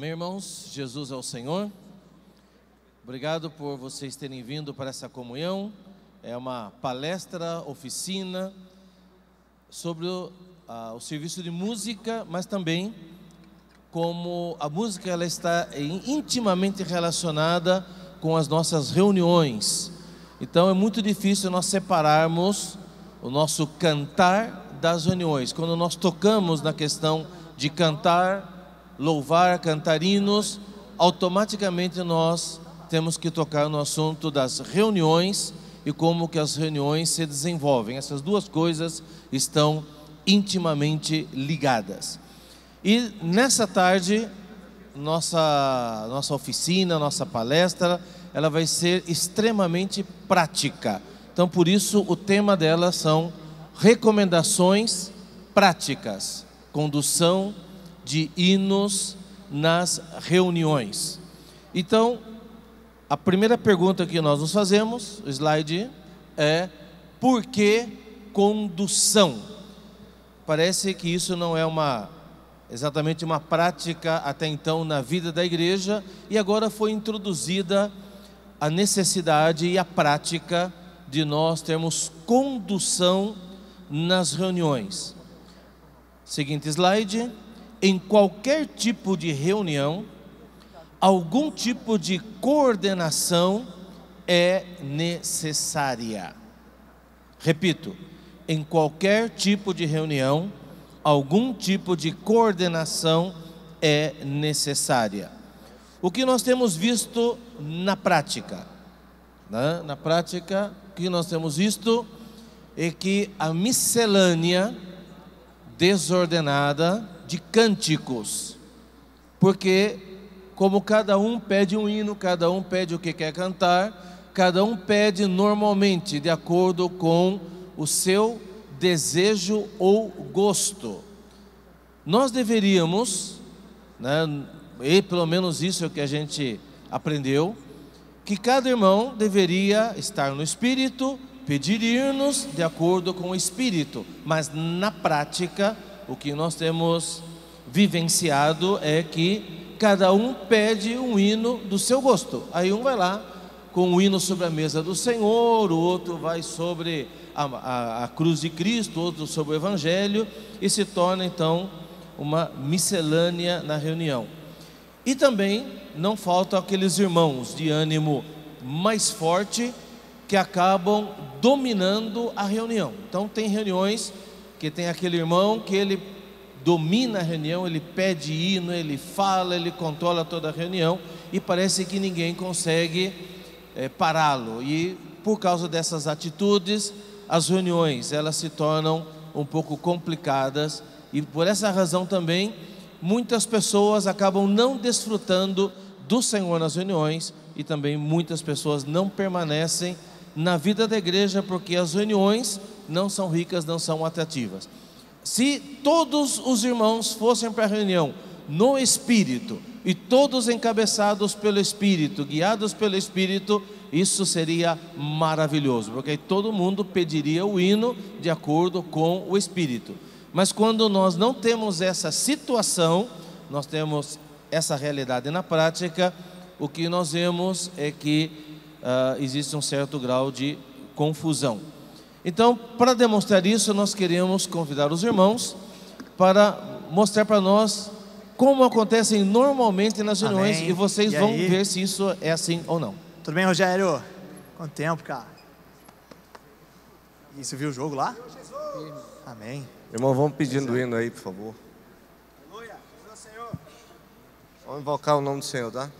Amém, irmãos? Jesus é o Senhor. Obrigado por vocês terem vindo para essa comunhão. É uma palestra, oficina sobre o serviço de música, mas também como a música ela está intimamente relacionada com as nossas reuniões. Então é muito difícil nós separarmos o nosso cantar das reuniões. Quando nós tocamos na questão de cantar, louvar, cantar hinos, automaticamente nós temos que tocar no assunto das reuniões e como que as reuniões se desenvolvem. Essas duas coisas estão intimamente ligadas. E nessa tarde, nossa oficina, nossa palestra, ela vai ser extremamente prática. Então, por isso, o tema dela são recomendações práticas, condução de hinos nas reuniões. Então, a primeira pergunta que nós nos fazemos, o slide, é: por que condução? Parece que isso não é exatamente uma prática até então na vida da igreja, e agora foi introduzida a necessidade e a prática de nós termos condução nas reuniões. Seguinte slide. Em qualquer tipo de reunião, algum tipo de coordenação é necessária. Repito, em qualquer tipo de reunião, algum tipo de coordenação é necessária. O que nós temos visto na prática? Na prática, o que nós temos visto é que a miscelânea desordenada de cânticos, porque como cada um pede um hino, cada um pede o que quer cantar, cada um pede normalmente de acordo com o seu desejo ou gosto. Nós deveríamos, e pelo menos isso é o que a gente aprendeu, que cada irmão deveria estar no Espírito, pedir hinos de acordo com o Espírito, mas na prática o que nós temos vivenciado é que cada um pede um hino do seu gosto. Aí um vai lá com o hino sobre a mesa do Senhor, o outro vai sobre a cruz de Cristo, outro sobre o Evangelho, e se torna então uma miscelânea na reunião. E também não faltam aqueles irmãos de ânimo mais forte que acabam dominando a reunião. Então tem reuniões que tem aquele irmão que ele domina a reunião, ele pede hino, ele fala, ele controla toda a reunião e parece que ninguém consegue pará-lo. E por causa dessas atitudes, as reuniões elas se tornam um pouco complicadas e por essa razão também muitas pessoas acabam não desfrutando do Senhor nas reuniões e também muitas pessoas não permanecem na vida da igreja porque as reuniões não são ricas, não são atrativas. Se todos os irmãos fossem para a reunião no Espírito e todos encabeçados pelo Espírito, guiados pelo Espírito, isso seria maravilhoso, porque aí todo mundo pediria o hino de acordo com o Espírito. Mas quando nós não temos essa situação, nós temos essa realidade na prática, o que nós vemos é que existe um certo grau de confusão. Então, para demonstrar isso, nós queremos convidar os irmãos para mostrar para nós como acontecem normalmente nas reuniões. Amém. E vocês vão ver se isso é assim ou não. Tudo bem, Rogério? Quanto tempo, cara? E você viu o jogo lá? Amém. Irmão, vamos pedindo o hino aí, por favor. Aleluia. Senhor. Vamos invocar o nome do Senhor, tá?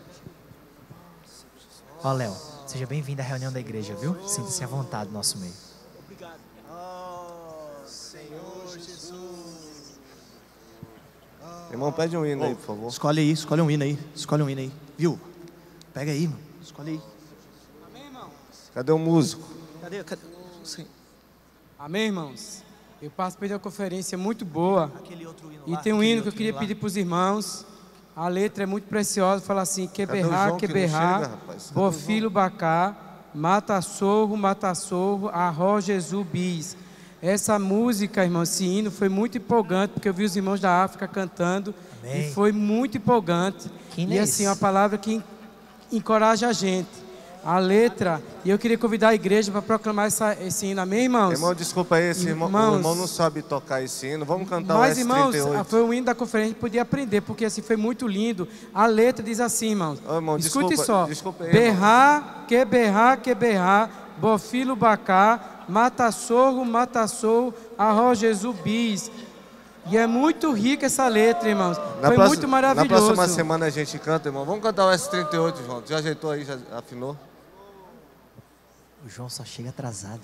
Ó, Léo, seja bem-vindo à reunião da igreja, viu? Sinta-se à vontade no nosso meio. Obrigado. Oh, Senhor Jesus. Irmão, pede um hino aí, por favor. Escolhe aí, escolhe um hino aí. Viu? Pega aí, irmão. Escolhe aí. Amém, irmão? Cadê o músico? Cadê? Sim. Amém, irmãos? Eu participei de uma conferência muito boa. Aquele outro hino e lá, tem um hino que eu outro queria hino pedir para os irmãos. A letra é muito preciosa, fala assim: que Cadê o berrar, João que que não berrar, chega, rapaz? Cadê bo o filho bacá, mata sorro, arro Jesus bis. Essa música, irmão, esse hino foi muito empolgante, porque eu vi os irmãos da África cantando. Amém. E foi muito empolgante. Que hino E é assim, esse? uma palavra que encoraja a gente. A letra, e eu queria convidar a igreja para proclamar esse hino, amém, irmãos? Irmão, desculpa aí, esse irmão, Irmãos, o irmão não sabe tocar esse hino. Vamos cantar Mas, o irmãos, S38. foi o hino da conferência, a gente podia aprender, porque assim foi muito lindo. A letra diz assim, irmãos. Ô, irmão, Escute desculpa só. aí, Berrar, que berrar, bofilo bacá, mata sorro, arroz Jesus bis. E é muito rica essa letra, irmãos. Foi muito maravilhoso. Na próxima semana a gente canta, irmão. Vamos cantar o S38, João. Já ajeitou aí, já afinou? O João só chega atrasado.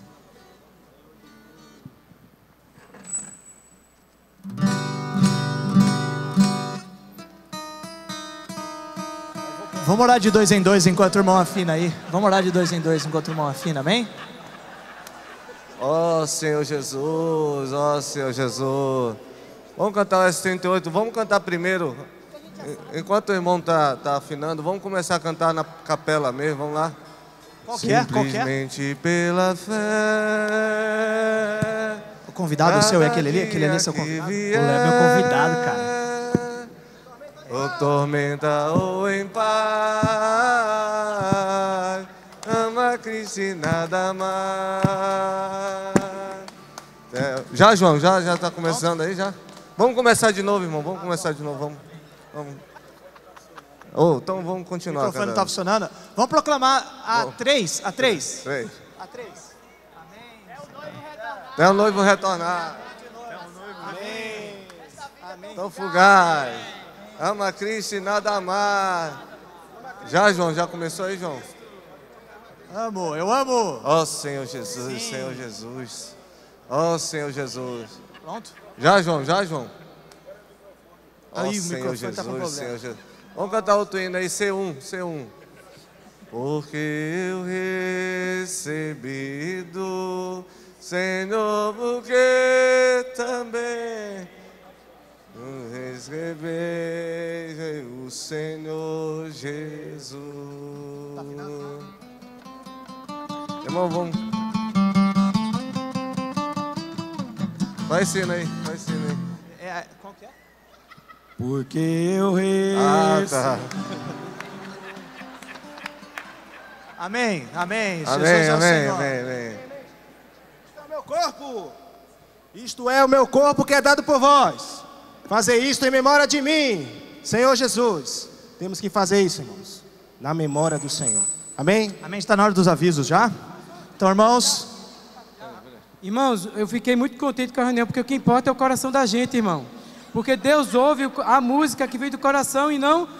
Vamos orar de 2 em 2 enquanto o irmão afina aí. Vamos orar de 2 em 2 enquanto o irmão afina, amém? Ó Senhor Jesus, ó Senhor Jesus. Vamos cantar o S38. Vamos cantar primeiro. Enquanto o irmão tá afinando, vamos começar a cantar na capela mesmo. Vamos lá. Qual que é? Simplesmente pela fé. O convidado seu é aquele ali? Aquele ali é seu convidado? O Léo é meu convidado, cara. Ou tormenta ou em paz, ama Cristo e nada mais. Já, João, já está começando aí, já? Vamos começar de novo, irmão, vamos começar de novo, vamos. Então vamos O continuar. microfone não está funcionando. Vamos proclamar a 3. A 3. A 3. É o noivo retornar. Então fugaz. Ama Cristo e nada mais. Já, João, já começou aí, João? Amo, eu amo. Ó Senhor Jesus, sim. Senhor Jesus. Ó Senhor Jesus. Pronto? Já, João, Ó Aí, o Senhor microfone Jesus, tá com problema. Senhor Jesus. Vamos cantar outro hino aí, C1. Porque eu recebi do Senhor, porque também recebi o Senhor Jesus. Irmão, vamos. Vai sino aí. Qual que é? Porque eu Tá. Amém. Jesus Amém, é o amém, Senhor. amém. Isto é o meu corpo. Isto é o meu corpo que é dado por vós. Fazer isto em memória de mim, Senhor Jesus. Temos que fazer isso, irmãos, na memória do Senhor. Amém? Amém. Está na hora dos avisos já? Então, irmãos, Irmãos, eu fiquei muito contente com a reunião, porque o que importa é o coração da gente, irmão. Porque Deus ouve a música que vem do coração e não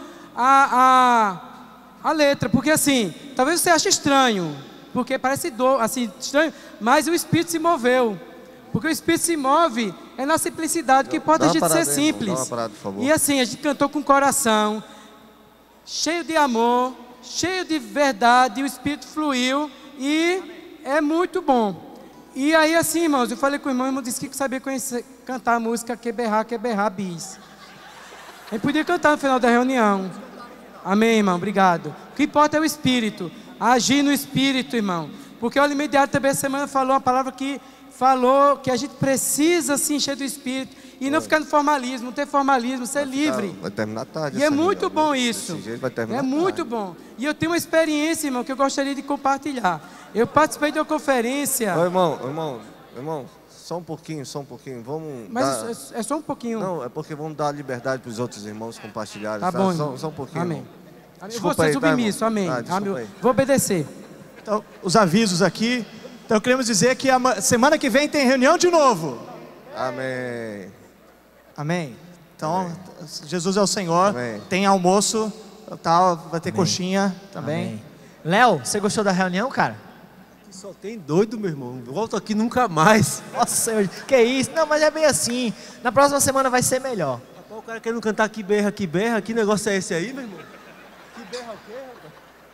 a letra. Porque assim, talvez você ache estranho, porque parece assim, estranho, mas o Espírito se moveu. Porque o Espírito se move é na simplicidade, o que importa é a gente ser simples. Dá uma parada, por favor. E assim, a gente cantou com o coração, cheio de amor, cheio de verdade, e o Espírito fluiu e é muito bom. E aí assim, irmãos, eu falei com o irmão disse que sabia cantar a música Que Berrar Bis. A gente podia cantar no final da reunião. Amém, irmão, obrigado. O que importa é o Espírito, agir no Espírito, irmão. Porque o Alimento Diário também essa semana falou uma palavra que falou que a gente precisa se encher do Espírito e não ficar no formalismo, não ter formalismo, ser livre. Vai terminar tarde. E é essa muito reunião, bom né? isso. Desse jeito vai terminar É muito tarde. bom. E eu tenho uma experiência, irmão, que eu gostaria de compartilhar. Eu participei de uma conferência. Ô, irmão, só um pouquinho. Vamos Mas é só um pouquinho. Não, é porque vamos dar liberdade para os outros irmãos compartilharem. Tá tá? bom, irmão. Só um pouquinho. Amém. Irmão. Eu vou Desculpa ser aí, tá, submisso, irmão? amém. Desculpa aí. Vou obedecer. então, os avisos aqui. Então, queremos dizer que a semana que vem tem reunião de novo. Amém. Amém. Então, Jesus é o Senhor. Amém. Tem almoço, tal, vai ter coxinha também. Amém. Léo, você gostou da reunião, cara? Só tem doido, meu irmão. Volto aqui nunca mais. Nossa Senhor, que isso? Não, mas é bem assim. Na próxima semana vai ser melhor. Rapaz, o cara querendo cantar que berra, que negócio é esse aí, meu irmão? Que berra o quê, rapaz?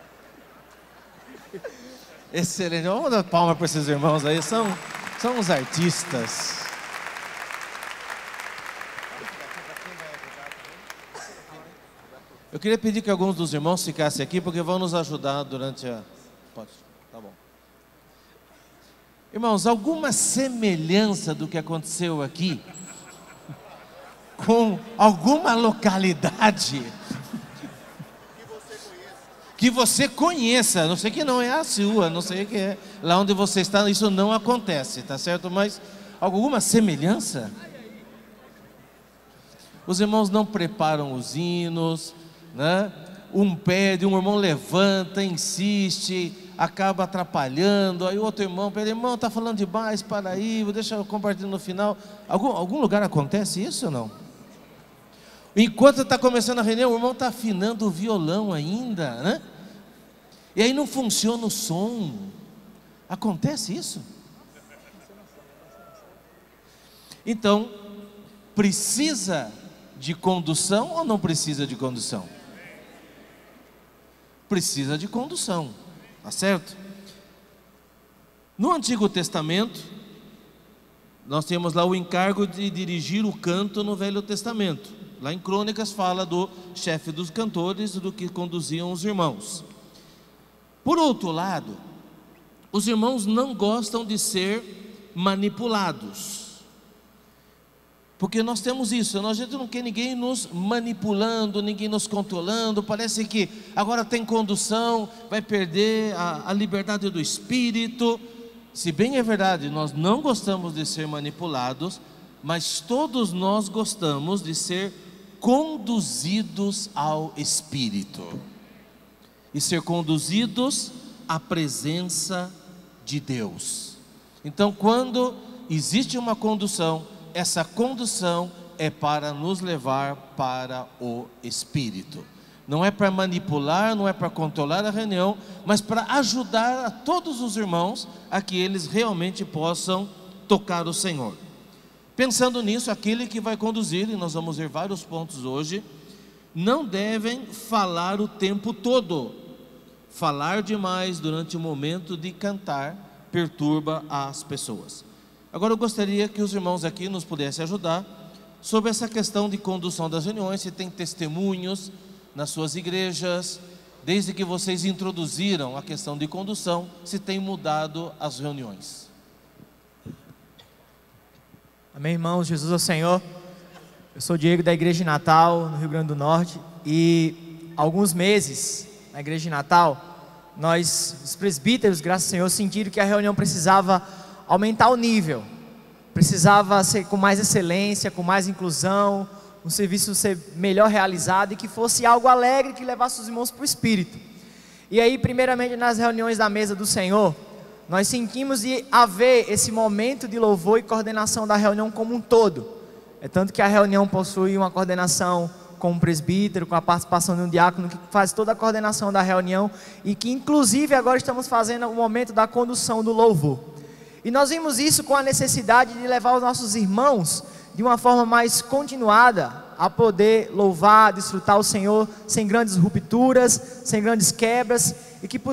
Excelente. Vamos dar palma para esses irmãos aí. São os artistas. Eu queria pedir que alguns dos irmãos ficassem aqui, porque vão nos ajudar durante a... Pode, tá bom. Irmãos, alguma semelhança do que aconteceu aqui com alguma localidade que você conheça, não sei que não é a sua, não sei que é lá onde você está, isso não acontece, tá certo? Mas alguma semelhança? Os irmãos não preparam os hinos, né? Um pede, um irmão levanta, insiste, acaba atrapalhando, aí o outro irmão pede, irmão, está falando demais, para aí, deixa eu compartilhar no final. Algum lugar acontece isso ou não? Enquanto está começando a reunião, o irmão está afinando o violão ainda, né? E aí não funciona o som. Acontece isso? Então, precisa de condução ou não precisa de condução? Precisa de condução, tá certo? No Antigo Testamento, nós temos lá o encargo de dirigir o canto no Velho Testamento. Lá em Crônicas fala do chefe dos cantores, do que conduziam os irmãos. Por outro lado, os irmãos não gostam de ser manipulados. Porque nós temos isso, a gente não quer ninguém nos manipulando, ninguém nos controlando. Parece que agora tem condução, vai perder a liberdade do espírito. Se bem é verdade, nós não gostamos de ser manipulados, mas todos nós gostamos de ser conduzidos ao Espírito e ser conduzidos à presença de Deus. Então, quando existe uma condução, essa condução é para nos levar para o Espírito. Não é para manipular, não é para controlar a reunião, mas para ajudar a todos os irmãos a que eles realmente possam tocar o Senhor. Pensando nisso, aquele que vai conduzir, e nós vamos ver vários pontos hoje, não devem falar o tempo todo. Falar demais durante o momento de cantar perturba as pessoas. Agora eu gostaria que os irmãos aqui nos pudessem ajudar sobre essa questão de condução das reuniões. Se tem testemunhos nas suas igrejas, desde que vocês introduziram a questão de condução, se tem mudado as reuniões. Amém, irmãos, Jesus é o Senhor. Eu sou o Diego da Igreja de Natal, no Rio Grande do Norte. E há alguns meses, na Igreja de Natal, nós, os presbíteros, graças ao Senhor, sentiram que a reunião precisava aumentar o nível. Precisava ser com mais excelência, com mais inclusão, um serviço ser melhor realizado e que fosse algo alegre, que levasse os irmãos para o Espírito. E aí, primeiramente, nas reuniões da mesa do Senhor, nós sentimos de haver esse momento de louvor e coordenação da reunião como um todo. É tanto que a reunião possui uma coordenação com um presbítero, com a participação de um diácono que faz toda a coordenação da reunião e que inclusive agora estamos fazendo o momento da condução do louvor. E nós vimos isso com a necessidade de levar os nossos irmãos de uma forma mais continuada a poder louvar, desfrutar o Senhor sem grandes rupturas, sem grandes quebras, e que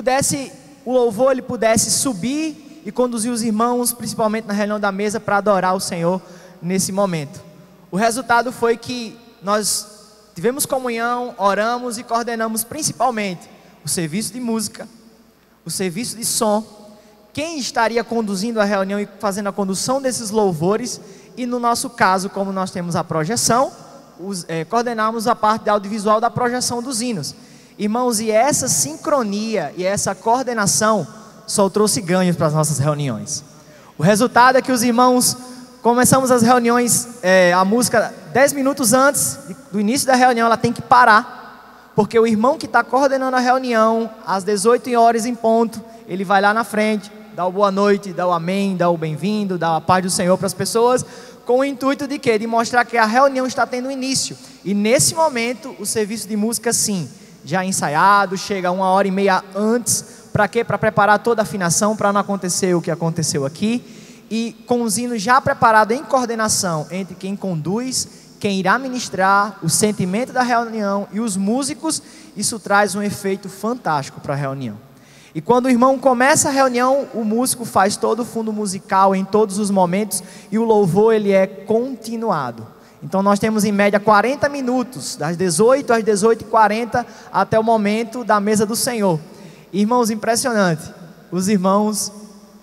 o louvor ele pudesse subir e conduzir os irmãos, principalmente na reunião da mesa, para adorar o Senhor nesse momento. O resultado foi que nós tivemos comunhão, oramos e coordenamos principalmente o serviço de música, o serviço de som, quem estaria conduzindo a reunião e fazendo a condução desses louvores, e no nosso caso, como nós temos a projeção, coordenamos a parte de audiovisual da projeção dos hinos. Irmãos, e essa sincronia e essa coordenação só trouxe ganhos para as nossas reuniões. O resultado é que os irmãos, começamos as reuniões, a música 10 minutos antes do início da reunião, ela tem que parar, porque o irmão que está coordenando a reunião, às 18 horas em ponto, ele vai lá na frente, dá o boa noite, dá o amém, dá o bem-vindo, dá a paz do Senhor para as pessoas, com o intuito de quê? De mostrar que a reunião está tendo início. E nesse momento, o serviço de música sim, já ensaiado, chega 1h30 antes, para quê? Para preparar toda a afinação, para não acontecer o que aconteceu aqui, e com os hinos já preparados em coordenação entre quem conduz, quem irá ministrar, o sentimento da reunião e os músicos, isso traz um efeito fantástico para a reunião. E quando o irmão começa a reunião, o músico faz todo o fundo musical em todos os momentos, e o louvor ele é continuado. Então nós temos em média 40 minutos, das 18 às 18h40, até o momento da mesa do Senhor. Irmãos, impressionante, os irmãos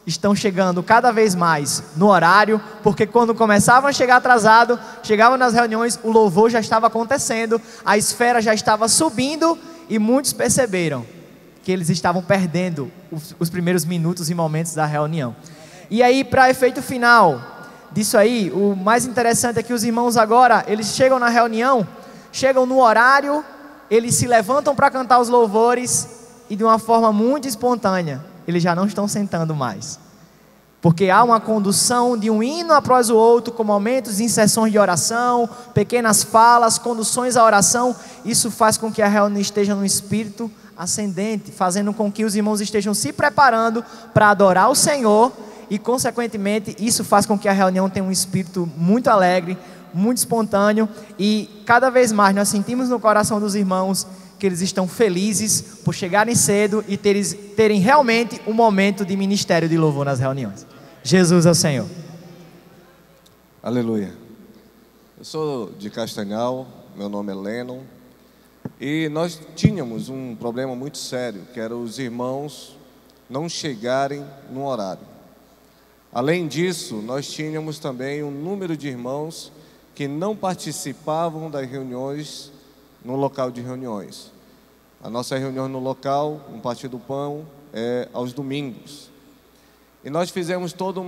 estão chegando cada vez mais no horário, porque quando começavam a chegar atrasado, chegavam nas reuniões, o louvor já estava acontecendo, a esfera já estava subindo e muitos perceberam que eles estavam perdendo os primeiros minutos e momentos da reunião. E aí, para efeito final disso aí, o mais interessante é que os irmãos agora, eles chegam na reunião, chegam no horário, eles se levantam para cantar os louvores e de uma forma muito espontânea, eles já não estão sentando mais. Porque há uma condução de um hino após o outro, com momentos de inserções de oração, pequenas falas, conduções à oração. Isso faz com que a reunião esteja num espírito ascendente, fazendo com que os irmãos estejam se preparando para adorar o Senhor e, consequentemente, isso faz com que a reunião tenha um espírito muito alegre, muito espontâneo, e cada vez mais nós sentimos no coração dos irmãos que eles estão felizes por chegarem cedo e terem realmente um momento de ministério de louvor nas reuniões. Jesus é o Senhor. Aleluia. Eu sou de Castanhal, meu nome é Lennon, e nós tínhamos um problema muito sério, que era os irmãos não chegarem no horário. Além disso, nós tínhamos também um número de irmãos que não participavam das reuniões no local de reuniões. A nossa reunião no local, no Partido do Pão, é aos domingos. E nós fizemos toda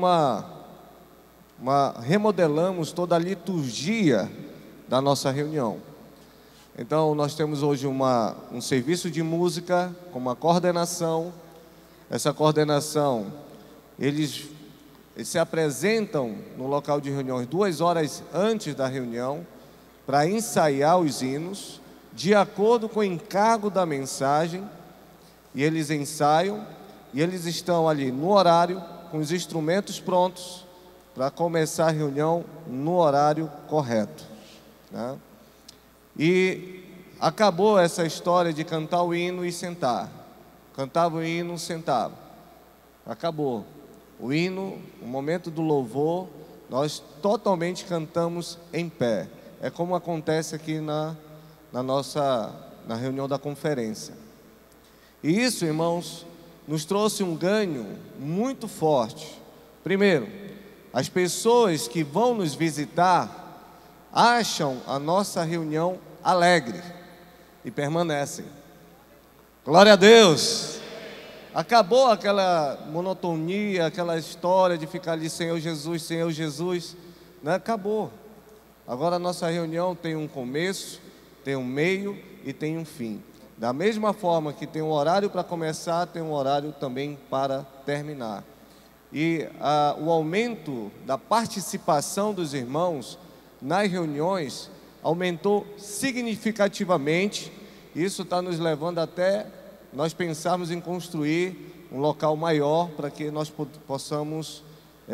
remodelamos toda a liturgia da nossa reunião. Então, nós temos hoje um serviço de música com uma coordenação. Essa coordenação, eles se apresentam no local de reuniões 2 horas antes da reunião para ensaiar os hinos, de acordo com o encargo da mensagem, e eles ensaiam, e eles estão ali no horário, com os instrumentos prontos, para começar a reunião no horário correto, né? E acabou essa história de cantar o hino e sentar. Cantava o hino, sentava. Acabou. O hino, o momento do louvor, nós totalmente cantamos em pé. É como acontece aqui na reunião da conferência. E isso, irmãos, nos trouxe um ganho muito forte. Primeiro, as pessoas que vão nos visitar acham a nossa reunião alegre e permanecem. Glória a Deus! Acabou aquela monotonia, aquela história de ficar ali, Senhor Jesus, né? Acabou. Agora a nossa reunião tem um começo, tem um meio e tem um fim. Da mesma forma que tem um horário para começar, tem um horário também para terminar. E o aumento da participação dos irmãos nas reuniões aumentou significativamente. Isso está nos levando até nós pensarmos em construir um local maior para que nós possamos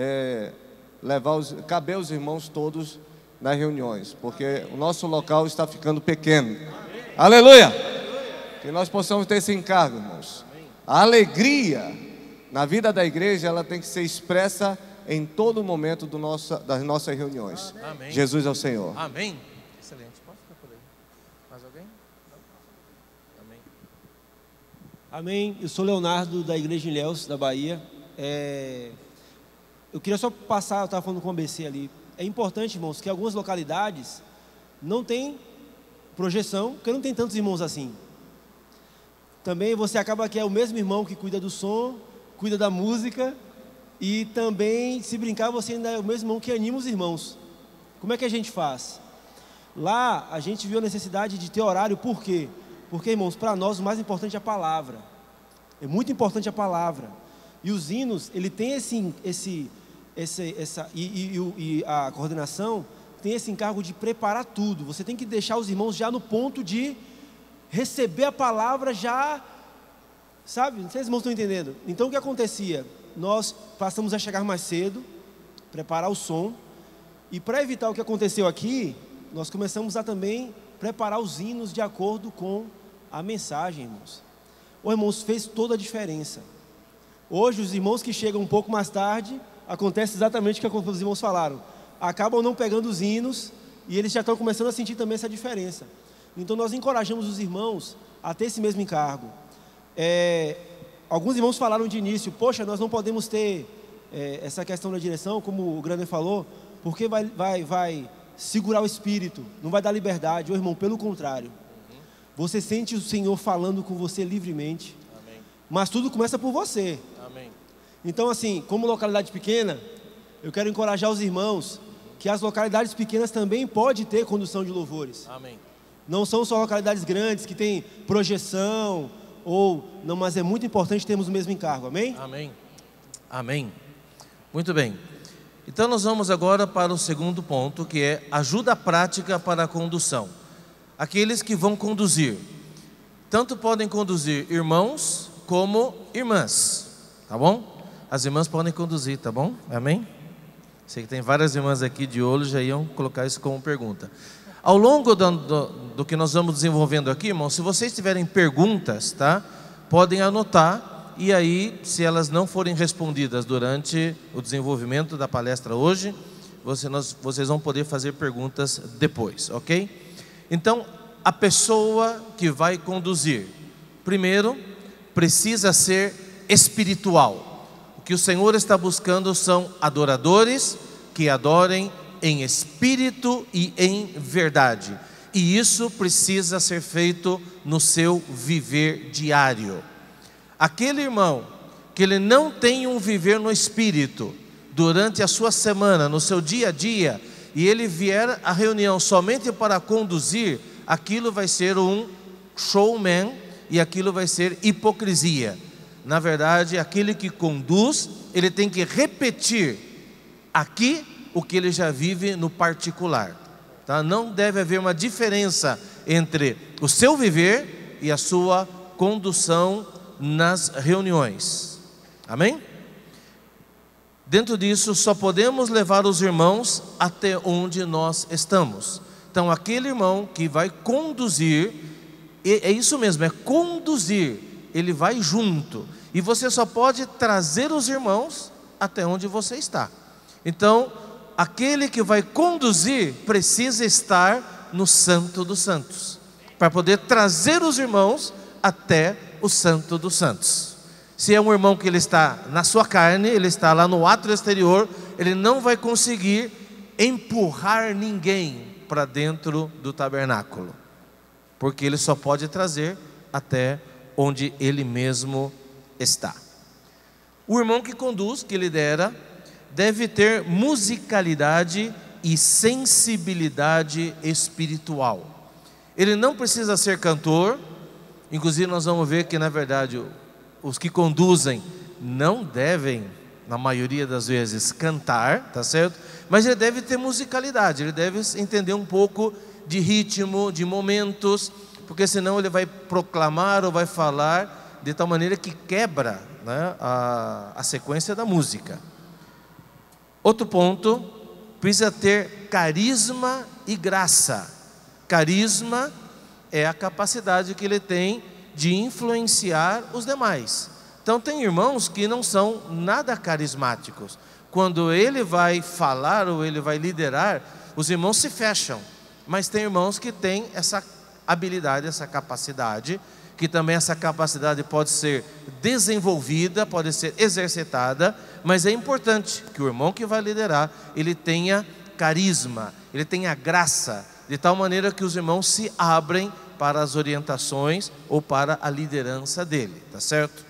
caber os irmãos todos nas reuniões, porque o nosso local está ficando pequeno. Aleluia! Que nós possamos ter esse encargo, irmãos. A alegria na vida da igreja, ela tem que ser expressa em todo momento das nossas reuniões. Amém. Jesus é o Senhor. Amém. Excelente. Pode ficar por aí. Mais alguém? Amém. Amém. Eu sou Leonardo, da Igreja em Ilhéus, da Bahia. Eu queria só passar, eu estava falando com o ABC ali. É importante, irmãos, que algumas localidades não tem projeção, porque não tem tantos irmãos assim. Também você acaba que é o mesmo irmão que cuida do som, cuida da música, e também, se brincar, você ainda é o mesmo irmão que anima os irmãos. Como é que a gente faz? Lá, a gente viu a necessidade de ter horário, por quê? Porque, irmãos, para nós o mais importante é a palavra. É muito importante a palavra. E os hinos, ele tem e a coordenação tem esse encargo de preparar tudo. Você tem que deixar os irmãos já no ponto de receber a palavra já, sabe? Não sei se os irmãos estão entendendo. Então o que acontecia? Nós passamos a chegar mais cedo, preparar o som, e para evitar o que aconteceu aqui, nós começamos a também preparar os hinos de acordo com a mensagem, irmãos. Irmãos, fez toda a diferença. Hoje os irmãos que chegam um pouco mais tarde, acontece exatamente o que os irmãos falaram, acabam não pegando os hinos, e eles já estão começando a sentir também essa diferença. Então nós encorajamos os irmãos a ter esse mesmo encargo. Alguns irmãos falaram de início, poxa, nós não podemos ter essa questão da direção, como o Grander falou, porque vai segurar o espírito, não vai dar liberdade. Ô irmão, pelo contrário, você sente o Senhor falando com você livremente. Amém. Mas tudo começa por você. Amém. Então, assim, como localidade pequena, eu quero encorajar os irmãos que as localidades pequenas também podem ter condução de louvores. Amém. Não são só localidades grandes que tem projeção, não, mas é muito importante termos o mesmo encargo, amém? Amém. Amém. Muito bem. Então nós vamos agora para o segundo ponto, que é ajuda prática para a condução. Aqueles que vão conduzir, tanto podem conduzir irmãos como irmãs, tá bom? As irmãs podem conduzir, tá bom? Amém? Sei que tem várias irmãs aqui de olho, já iam colocar isso como pergunta. Ao longo do que nós vamos desenvolvendo aqui, irmãos, se vocês tiverem perguntas, tá? Podem anotar. E aí, se elas não forem respondidas durante o desenvolvimento da palestra hoje, vocês vão poder fazer perguntas depois, ok? Então, a pessoa que vai conduzir, primeiro, precisa ser espiritual. O que o Senhor está buscando são adoradores que adorem em espírito e em verdade. E isso precisa ser feito no seu viver diário. Aquele irmão que ele não tem um viver no espírito durante a sua semana, no seu dia a dia, e ele vier à reunião somente para conduzir, aquilo vai ser um showman e aquilo vai ser hipocrisia. Na verdade, aquele que conduz, ele tem que repetir aqui o que ele já vive no particular, tá? Não deve haver uma diferença entre o seu viver e a sua condução nas reuniões, amém? Dentro disso, só podemos levar os irmãos até onde nós estamos. Então, aquele irmão que vai conduzir, é isso mesmo, é conduzir, ele vai junto, e você só pode trazer os irmãos até onde você está. Então, aquele que vai conduzir precisa estar no Santo dos Santos, para poder trazer os irmãos até o Santo dos Santos. Se é um irmão que ele está na sua carne, ele está lá no átrio exterior, ele não vai conseguir empurrar ninguém para dentro do tabernáculo, porque ele só pode trazer até onde ele mesmo está. O irmão que conduz, que lidera, deve ter musicalidade e sensibilidade espiritual. Ele não precisa ser cantor. Inclusive nós vamos ver que na verdade os que conduzem não devem, na maioria das vezes, cantar, tá certo? Mas ele deve ter musicalidade, ele deve entender um pouco de ritmo, de momentos, porque senão ele vai proclamar ou vai falar de tal maneira que quebra, né, a sequência da música. Outro ponto, precisa ter carisma e graça. Carisma é a capacidade que ele tem de influenciar os demais. Então tem irmãos que não são nada carismáticos. Quando ele vai falar ou ele vai liderar, os irmãos se fecham. Mas tem irmãos que têm essa habilidade, essa capacidade, que também essa capacidade pode ser desenvolvida, pode ser exercitada, mas é importante que o irmão que vai liderar, ele tenha carisma, ele tenha graça, de tal maneira que os irmãos se abrem para as orientações ou para a liderança dele, tá certo?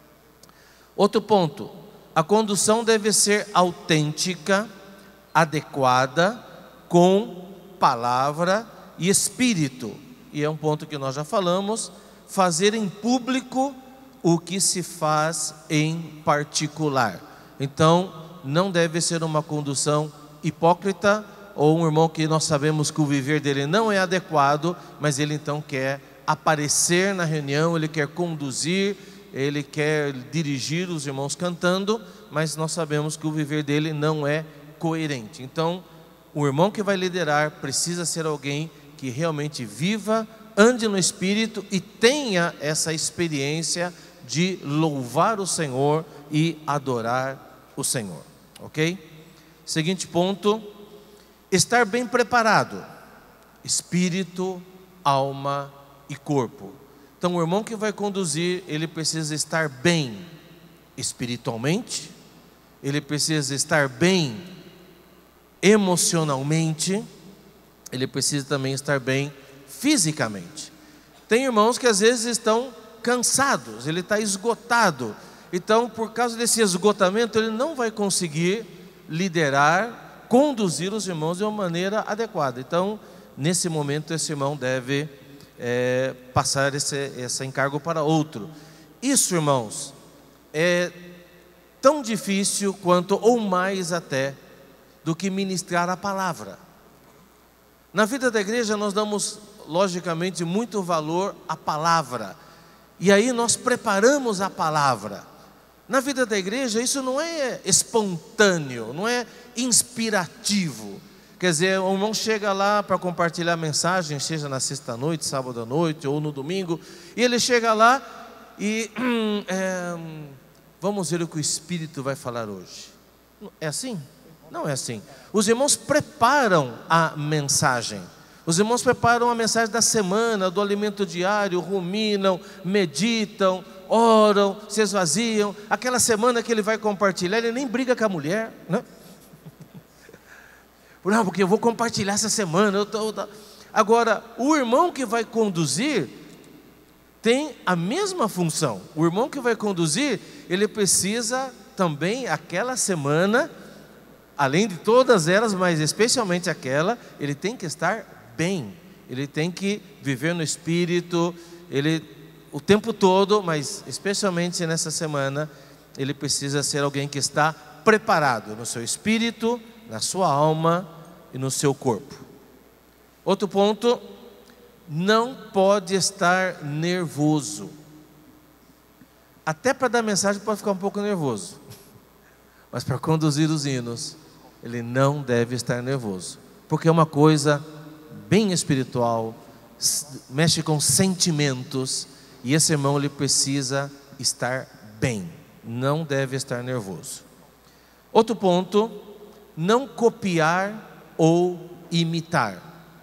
Outro ponto, a condução deve ser autêntica, adequada, com palavra e espírito. E é um ponto que nós já falamos, fazer em público o que se faz em particular. Então, não deve ser uma condução hipócrita, ou um irmão que nós sabemos que o viver dele não é adequado, mas ele então quer aparecer na reunião, ele quer conduzir, ele quer dirigir os irmãos cantando, mas nós sabemos que o viver dele não é coerente. Então, o irmão que vai liderar precisa ser alguém que realmente viva, ande no Espírito e tenha essa experiência de louvar o Senhor e adorar o Senhor, ok? Seguinte ponto, estar bem preparado, espírito, alma e corpo. Então o irmão que vai conduzir, ele precisa estar bem espiritualmente, ele precisa estar bem emocionalmente, ele precisa também estar bem fisicamente. Tem irmãos que às vezes estão cansados, ele está esgotado. Então, por causa desse esgotamento, ele não vai conseguir liderar, conduzir os irmãos de uma maneira adequada. Então, nesse momento, esse irmão deve passar esse encargo para outro. Isso, irmãos, é tão difícil quanto, ou mais até, do que ministrar a palavra. Na vida da igreja nós damos, logicamente, muito valor à palavra. E aí nós preparamos a palavra. Na vida da igreja isso não é espontâneo, não é inspirativo. Quer dizer, o irmão chega lá para compartilhar a mensagem, seja na sexta-noite, sábado à noite ou no domingo, e ele chega lá e vamos ver o que o Espírito vai falar hoje. É assim? Não é assim. Os irmãos preparam a mensagem. Os irmãos preparam a mensagem da semana, do alimento diário, ruminam, meditam, oram, se esvaziam. Aquela semana que ele vai compartilhar, ele nem briga com a mulher, né? Não, porque eu vou compartilhar essa semana. Agora, o irmão que vai conduzir tem a mesma função. O irmão que vai conduzir, ele precisa também, aquela semana, além de todas elas, mas especialmente aquela, ele tem que estar bem, ele tem que viver no Espírito, o tempo todo, mas especialmente nessa semana, ele precisa ser alguém que está preparado no seu espírito, na sua alma e no seu corpo. Outro ponto, não pode estar nervoso. Até para dar mensagem pode ficar um pouco nervoso, mas para conduzir os hinos, ele não deve estar nervoso, porque é uma coisa bem espiritual, mexe com sentimentos, e esse irmão ele precisa estar bem, não deve estar nervoso. Outro ponto, não copiar ou imitar.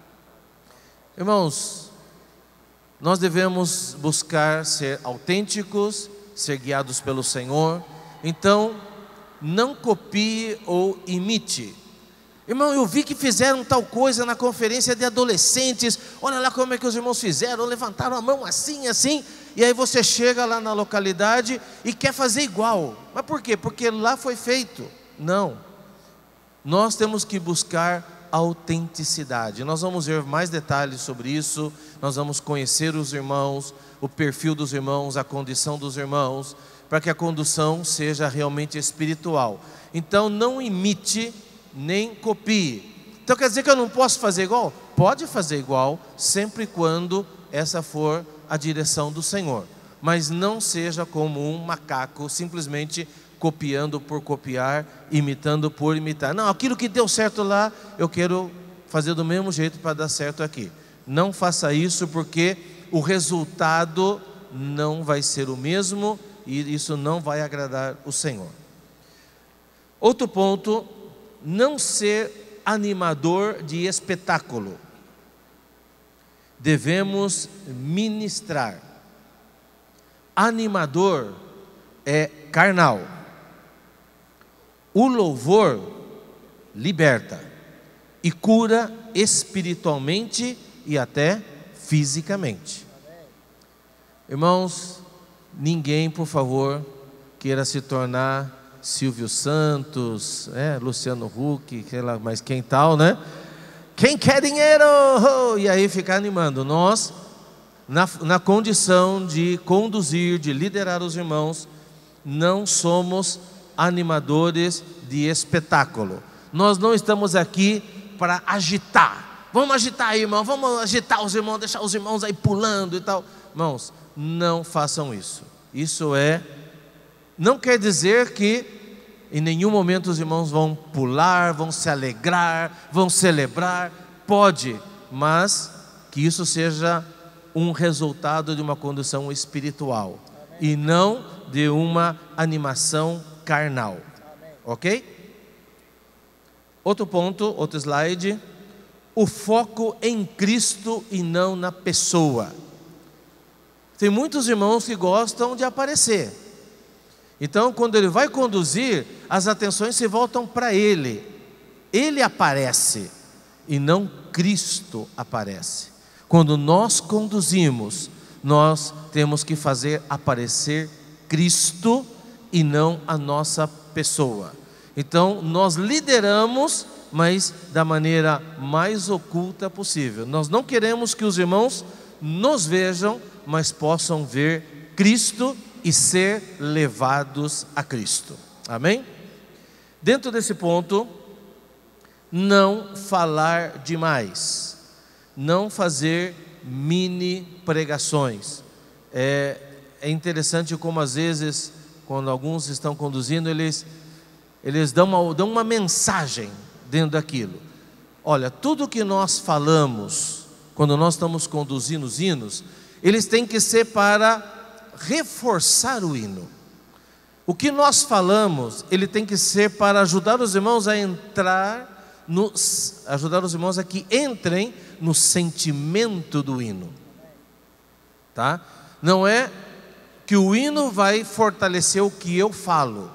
Irmãos, nós devemos buscar ser autênticos, ser guiados pelo Senhor. Então, não copie ou imite. Irmão, eu vi que fizeram tal coisa na conferência de adolescentes. Olha lá como é que os irmãos fizeram, levantaram a mão assim, assim. E aí você chega lá na localidade e quer fazer igual. Mas por quê? Porque lá foi feito. Não. Nós temos que buscar autenticidade. Nós vamos ver mais detalhes sobre isso. Nós vamos conhecer os irmãos, o perfil dos irmãos, a condição dos irmãos, para que a condução seja realmente espiritual. Então não imite nem copie. Então quer dizer que eu não posso fazer igual? Pode fazer igual, sempre e quando essa for a direção do Senhor. Mas não seja como um macaco, simplesmente copiando por copiar, imitando por imitar. Não, aquilo que deu certo lá, eu quero fazer do mesmo jeito para dar certo aqui. Não faça isso, porque o resultado não vai ser o mesmo e isso não vai agradar o Senhor. Outro ponto, não ser animador de espetáculo. Devemos ministrar. Animador é carnal. O louvor liberta e cura espiritualmente e até fisicamente. Irmãos, ninguém, por favor, queira se tornar Silvio Santos, Luciano Huck, mas quem tal, né? Quem quer dinheiro? E aí ficar animando. Nós, na condição de conduzir, de liderar os irmãos, não somos animadores de espetáculo. Nós não estamos aqui para agitar. Vamos agitar aí, irmão, vamos agitar os irmãos, deixar os irmãos aí pulando e tal. Irmãos, não façam isso. Isso não quer dizer que em nenhum momento os irmãos vão pular, vão se alegrar, vão celebrar. Pode, mas que isso seja um resultado de uma condução espiritual. Amém. E não de uma animação carnal. Amém. Ok? Outro ponto, outro slide. O foco em Cristo e não na pessoa. Tem muitos irmãos que gostam de aparecer. Então, quando ele vai conduzir, as atenções se voltam para ele. Ele aparece e não Cristo aparece. Quando nós conduzimos, nós temos que fazer aparecer Cristo e não a nossa pessoa. Então, nós lideramos, mas da maneira mais oculta possível. Nós não queremos que os irmãos nos vejam, mas possam ver Cristo e ser levados a Cristo. Amém? Dentro desse ponto, não falar demais, não fazer mini pregações. É interessante como às vezes, quando alguns estão conduzindo, eles dão uma mensagem dentro daquilo. Olha, tudo que nós falamos, quando nós estamos conduzindo os hinos, eles têm que ser para reforçar o hino. O que nós falamos, ele tem que ser para ajudar os irmãos a entrar, ajudar os irmãos a que entrem no sentimento do hino. Tá? Não é que o hino vai fortalecer o que eu falo.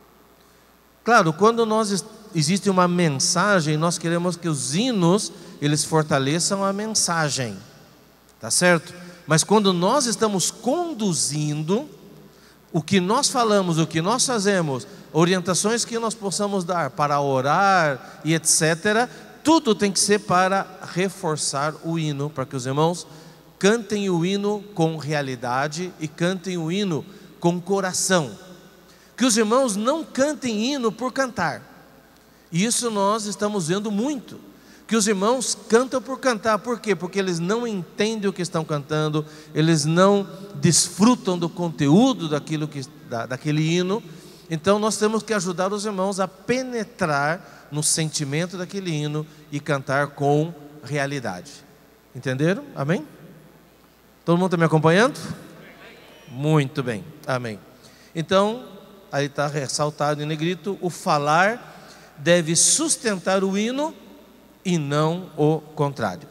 Claro, quando existe uma mensagem, nós queremos que os hinos, eles fortaleçam a mensagem. Tá certo? Mas quando nós estamos conduzindo, o que nós falamos, o que nós fazemos, orientações que nós possamos dar para orar e etc., tudo tem que ser para reforçar o hino, para que os irmãos cantem o hino com realidade e cantem o hino com coração. Que os irmãos não cantem hino por cantar. E isso nós estamos vendo muito. Que os irmãos cantam por cantar. Por quê? Porque eles não entendem o que estão cantando, eles não desfrutam do conteúdo daquele hino. Então nós temos que ajudar os irmãos a penetrar no sentimento daquele hino e cantar com realidade. Entenderam? Amém? Todo mundo está me acompanhando? Muito bem, amém. Então, aí está ressaltado em negrito: o falar deve sustentar o hino e não o contrário.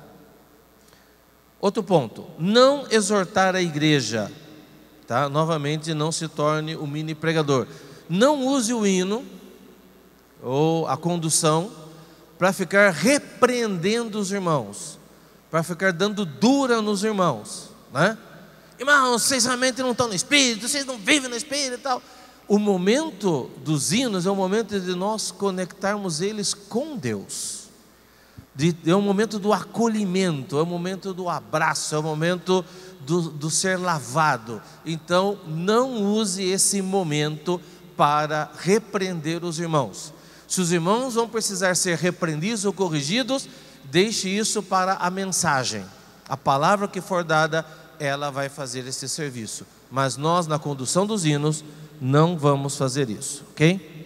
Outro ponto: não exortar a igreja, tá? Novamente, não se torne um mini pregador. Não use o hino ou a condução para ficar repreendendo os irmãos, para ficar dando dura nos irmãos, né? Irmãos, vocês realmente não estão no Espírito, vocês não vivem no Espírito e tal. O momento dos hinos é o momento de nós conectarmos eles com Deus. É o momento do acolhimento, é o momento do abraço, é o momento do ser lavado. Então, não use esse momento para repreender os irmãos. Se os irmãos vão precisar ser repreendidos ou corrigidos, deixe isso para a mensagem. A palavra que for dada, ela vai fazer esse serviço. Mas nós, na condução dos hinos, não vamos fazer isso, ok?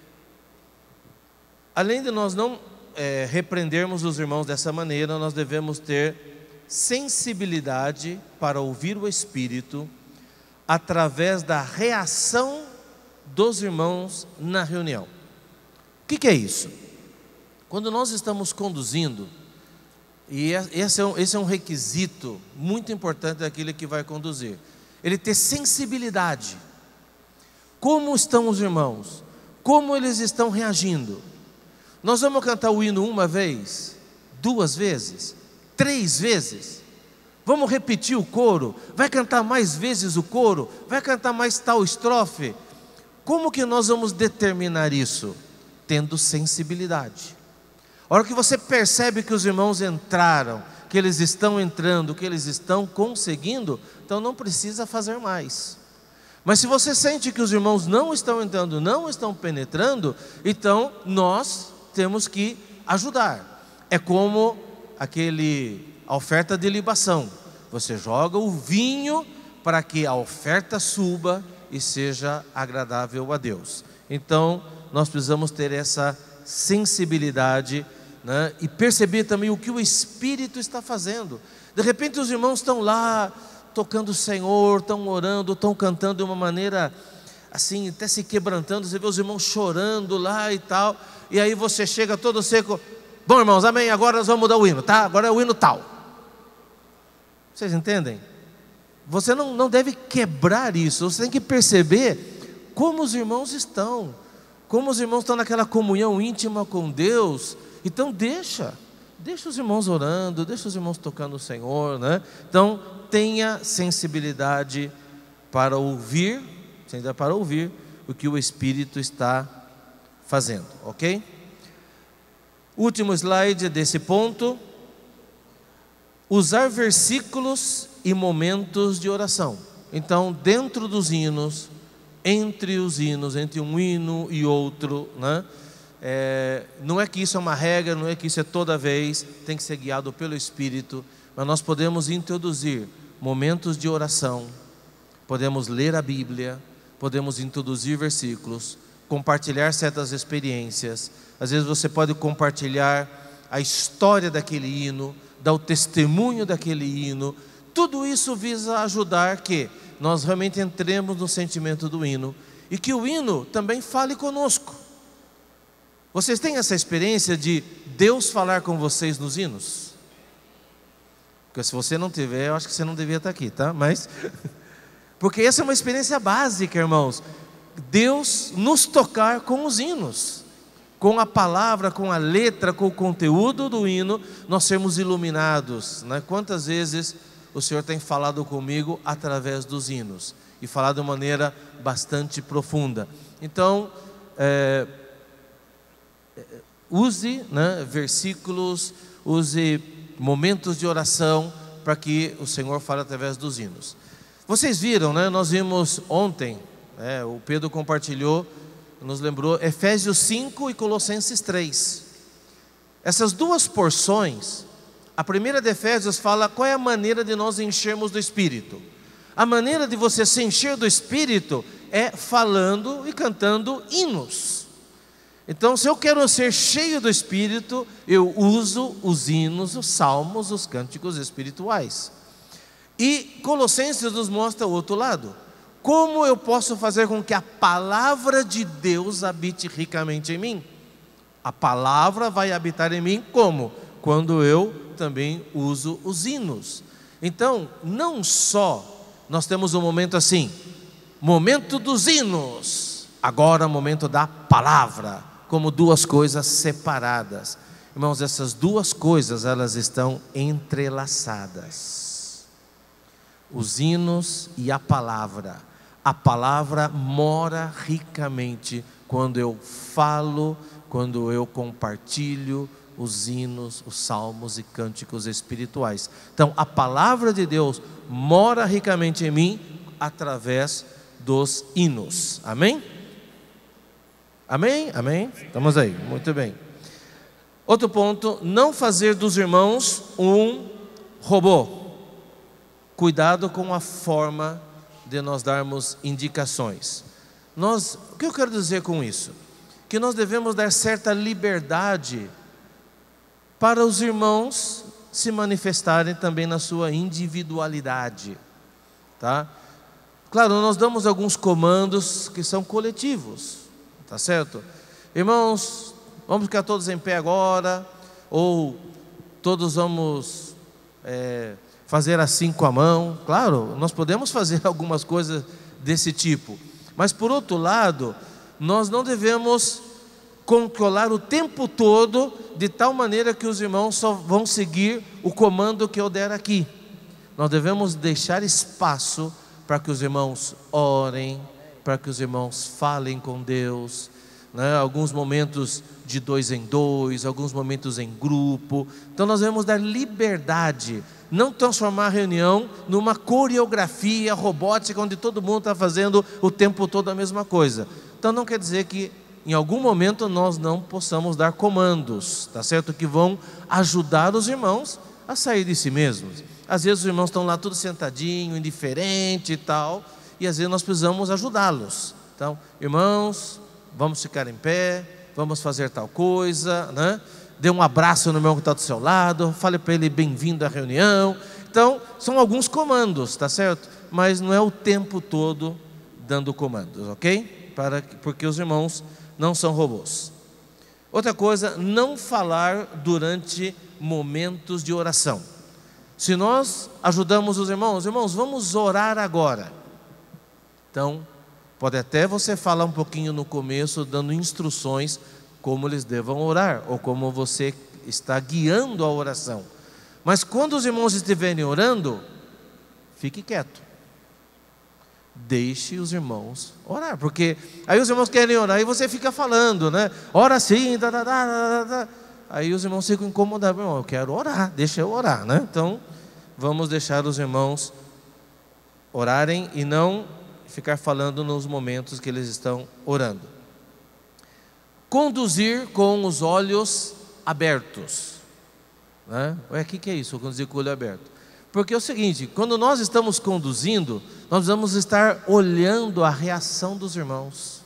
Além de nós não repreendermos os irmãos dessa maneira, nós devemos ter sensibilidade para ouvir o Espírito através da reação dos irmãos na reunião. O que é isso? Quando nós estamos conduzindo, e esse é um requisito muito importante daquele que vai conduzir, ele ter sensibilidade. Como estão os irmãos? Como eles estão reagindo? Nós vamos cantar o hino uma vez, 2 vezes, 3 vezes? Vamos repetir o coro? Vai cantar mais vezes o coro? Vai cantar mais tal estrofe? Como que nós vamos determinar isso? Tendo sensibilidade. A hora que você percebe que os irmãos entraram, que eles estão entrando, que eles estão conseguindo, então não precisa fazer mais. Mas se você sente que os irmãos não estão entrando, não estão penetrando, então nós temos que ajudar. É como a oferta de libação. Você joga o vinho para que a oferta suba e seja agradável a Deus. Então nós precisamos ter essa sensibilidade, né? E perceber também o que o Espírito está fazendo. De repente os irmãos estão lá tocando o Senhor, estão orando, estão cantando de uma maneira assim, até se quebrantando. Você vê os irmãos chorando lá e tal, e aí você chega todo seco. Bom, irmãos, amém, agora nós vamos mudar o hino, tá? Agora é o hino tal. Vocês entendem? Você não deve quebrar isso. Você tem que perceber como os irmãos estão, como os irmãos estão naquela comunhão íntima com Deus. Então deixa os irmãos orando, deixa os irmãos tocando o Senhor, né? Então tenha sensibilidade para ouvir o que o Espírito está fazendo, ok? Último slide desse ponto: usar versículos e momentos de oração. Então, dentro dos hinos, entre os hinos, entre um hino e outro, né? Não é que isso é uma regra, não é que isso é toda vez, tem que ser guiado pelo Espírito, mas nós podemos introduzir momentos de oração, podemos ler a Bíblia, podemos introduzir versículos, compartilhar certas experiências. Às vezes você pode compartilhar a história daquele hino, dar o testemunho daquele hino. Tudo isso visa ajudar que nós realmente entremos no sentimento do hino e que o hino também fale conosco. Vocês têm essa experiência de Deus falar com vocês nos hinos? Porque se você não tiver, eu acho que você não devia estar aqui, tá? Mas porque essa é uma experiência básica, irmãos. Deus nos tocar com os hinos, com a palavra, com a letra, com o conteúdo do hino, nós sermos iluminados, né? Quantas vezes o Senhor tem falado comigo através dos hinos e falado de maneira bastante profunda. Então, use, né, versículos, use momentos de oração para que o Senhor fale através dos hinos. Vocês viram, né? Nós vimos ontem, o Pedro compartilhou, nos lembrou Efésios 5 e Colossenses 3. Essas duas porções, a primeira de Efésios fala qual é a maneira de nós enchermos do Espírito. A maneira de você se encher do Espírito é falando e cantando hinos. Então, se eu quero ser cheio do Espírito, eu uso os hinos, os salmos, os cânticos espirituais. E Colossenses nos mostra o outro lado. Como eu posso fazer com que a palavra de Deus habite ricamente em mim? A palavra vai habitar em mim como? Quando eu também uso os hinos. Então, não só nós temos um momento assim, momento dos hinos, agora momento da palavra, como duas coisas separadas. Irmãos, essas duas coisas, elas estão entrelaçadas. Os hinos e a palavra. A palavra mora ricamente quando eu falo, quando eu compartilho os hinos, os salmos e cânticos espirituais. Então, a palavra de Deus mora ricamente em mim através dos hinos. Amém? Amém? Amém? Estamos aí, muito bem. Outro ponto, não fazer dos irmãos um robô. Cuidado com a forma de nós darmos indicações. O que eu quero dizer com isso? Que nós devemos dar certa liberdade para os irmãos se manifestarem também na sua individualidade, tá? Claro, nós damos alguns comandos que são coletivos, tá certo? Irmãos, vamos ficar todos em pé agora, ou todos vamos fazer assim com a mão. Claro, nós podemos fazer algumas coisas desse tipo, mas por outro lado, nós não devemos controlar o tempo todo de tal maneira que os irmãos só vão seguir o comando que eu der aqui. Nós devemos deixar espaço para que os irmãos orem, para que os irmãos falem com Deus, né? Alguns momentos de 2 em 2, alguns momentos em grupo. Então nós devemos dar liberdade, não transformar a reunião numa coreografia robótica onde todo mundo está fazendo o tempo todo a mesma coisa. Então não quer dizer que em algum momento nós não possamos dar comandos, tá certo? Que vão ajudar os irmãos a sair de si mesmos. Às vezes os irmãos estão lá tudo sentadinho, indiferente e tal, e às vezes nós precisamos ajudá-los. Então, irmãos, vamos ficar em pé, vamos fazer tal coisa, né? Dê um abraço no irmão que está do seu lado, fale para ele bem-vindo à reunião. Então, são alguns comandos, tá certo? Mas não é o tempo todo dando comandos, ok? Porque os irmãos não são robôs. Outra coisa, não falar durante momentos de oração. Se nós ajudamos os irmãos, vamos orar agora. Então, Pode até você falar um pouquinho no começo, dando instruções como eles devam orar, ou como você está guiando a oração. Mas quando os irmãos estiverem orando, fique quieto. Deixe os irmãos orar, porque aí os irmãos querem orar e você fica falando, né? Ora assim, aí os irmãos ficam incomodados. Irmão, eu quero orar, deixa eu orar, né? Então, vamos deixar os irmãos orarem e não ficar falando nos momentos que eles estão orando. Conduzir com os olhos abertos, né? Ué, o que é isso, conduzir com o olho aberto? Porque é o seguinte, quando nós estamos conduzindo, nós vamos estar olhando a reação dos irmãos.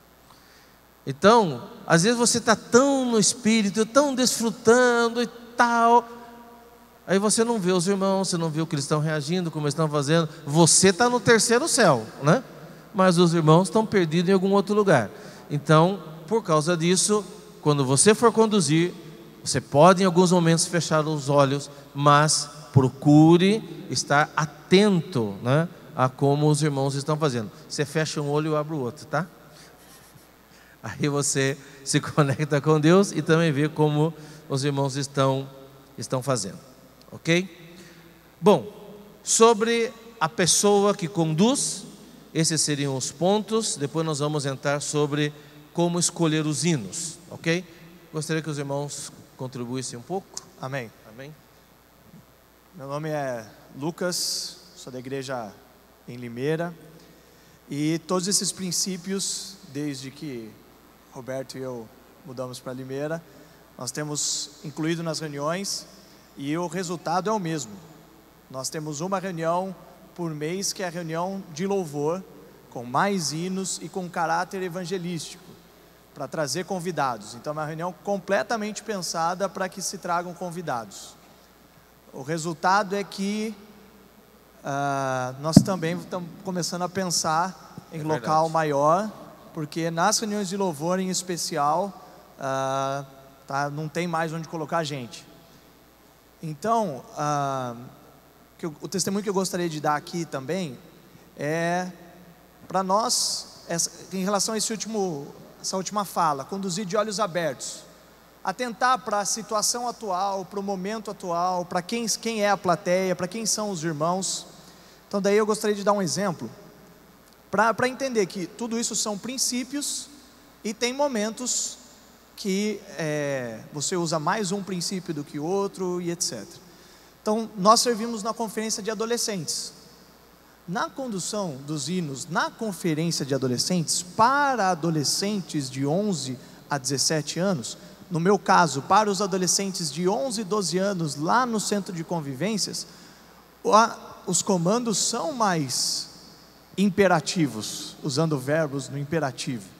Então, às vezes você está tão no espírito, tão desfrutando e tal, aí você não vê os irmãos, você não vê o que eles estão reagindo, como eles estão fazendo. Você está no terceiro céu, né? Mas os irmãos estão perdidos em algum outro lugar. Então, por causa disso, quando você for conduzir, você pode em alguns momentos fechar os olhos, mas procure estar atento, né, a como os irmãos estão fazendo. Você fecha um olho e abre o outro, tá? Aí você se conecta com Deus e também vê como os irmãos estão fazendo, ok? Bom, sobre a pessoa que conduz, esses seriam os pontos. Depois nós vamos entrar sobre como escolher os hinos, ok? Gostaria que os irmãos contribuíssem um pouco. Amém. Amém. Meu nome é Lucas, sou da igreja em Limeira, e todos esses princípios, desde que Roberto e eu mudamos para Limeira, nós temos incluído nas reuniões, e o resultado é o mesmo. Nós temos uma reunião por mês, que é a reunião de louvor, com mais hinos e com caráter evangelístico, para trazer convidados. Então é uma reunião completamente pensada para que se tragam convidados. O resultado é que nós também estamos começando a pensar em local maior, porque nas reuniões de louvor em especial, não tem mais onde colocar gente. Então, o testemunho que eu gostaria de dar aqui também é para nós, em relação a essa última fala, conduzir de olhos abertos. Atentar para a situação atual, para o momento atual, para quem é a plateia, para quem são os irmãos. Então daí eu gostaria de dar um exemplo, para entender que tudo isso são princípios, e tem momentos que você usa mais um princípio do que outro e etc. Então nós servimos na conferência de adolescentes. Na condução dos hinos, na conferência de adolescentes, para adolescentes de 11 a 17 anos, no meu caso, para os adolescentes de 11 e 12 anos, lá no centro de convivências, os comandos são mais imperativos, usando verbos no imperativo.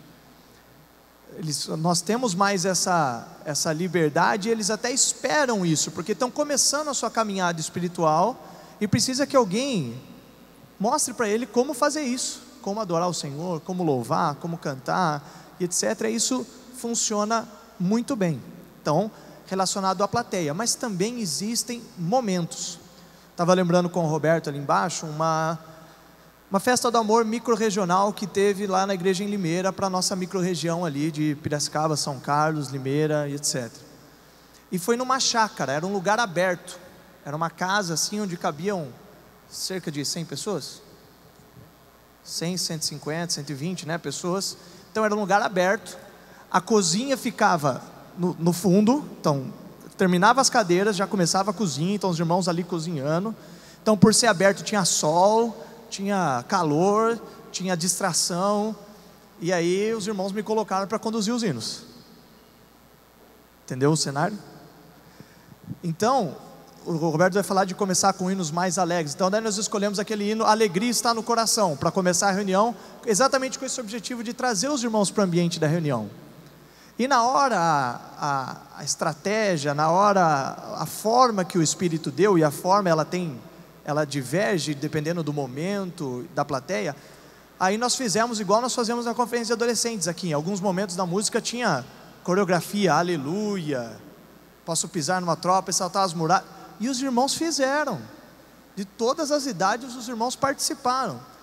Nós temos mais essa liberdade, e eles até esperam isso, porque estão começando a sua caminhada espiritual, e precisa que alguém mostre para ele como fazer isso, como adorar o Senhor, como louvar, como cantar, e etc. Isso funciona muito bem. Então, relacionado à plateia, mas também existem momentos. Estava lembrando com o Roberto ali embaixo, uma festa do amor micro-regional que teve lá na igreja em Limeira, para a nossa micro-região ali de Piracicaba, São Carlos, Limeira e etc. E foi numa chácara, era um lugar aberto, era uma casa assim onde cabiam cerca de 100 pessoas, 100, 150, 120, né, pessoas. Então era um lugar aberto. A cozinha ficava no fundo, então terminava as cadeiras, já começava a cozinha, então os irmãos ali cozinhando. Então, por ser aberto, tinha sol, tinha calor, tinha distração, e aí os irmãos me colocaram para conduzir os hinos. Entendeu o cenário? Então, o Roberto vai falar de começar com hinos mais alegres. Então daí nós escolhemos aquele hino Alegria Está no Coração, para começar a reunião, exatamente com esse objetivo de trazer os irmãos para o ambiente da reunião. E na hora, a estratégia, na hora, a forma que o Espírito deu, e a forma ela diverge dependendo do momento, da plateia. Aí nós fizemos igual nós fazemos na conferência de adolescentes aqui. Em alguns momentos da música tinha coreografia, aleluia, posso pisar numa tropa e saltar as muralhas. E os irmãos fizeram. De todas as idades os irmãos participaram.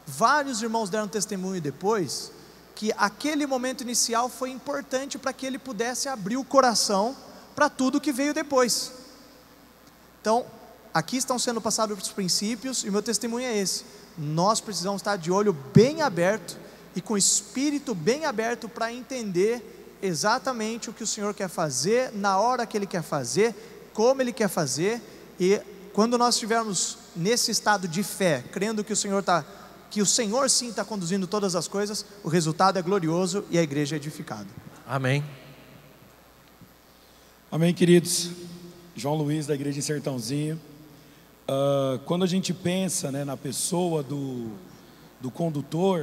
Vários irmãos deram testemunho depois que aquele momento inicial foi importante para que ele pudesse abrir o coração para tudo que veio depois. Então, aqui estão sendo passados os princípios, e o meu testemunho é esse: nós precisamos estar de olho bem aberto e com o espírito bem aberto para entender exatamente o que o Senhor quer fazer, na hora que Ele quer fazer, como Ele quer fazer. E quando nós estivermos nesse estado de fé, crendo que o Senhor sim está conduzindo todas as coisas, o resultado é glorioso e a igreja é edificada. Amém. Amém, queridos. João Luiz, da Igreja em Sertãozinho. Quando a gente pensa, né, na pessoa do condutor,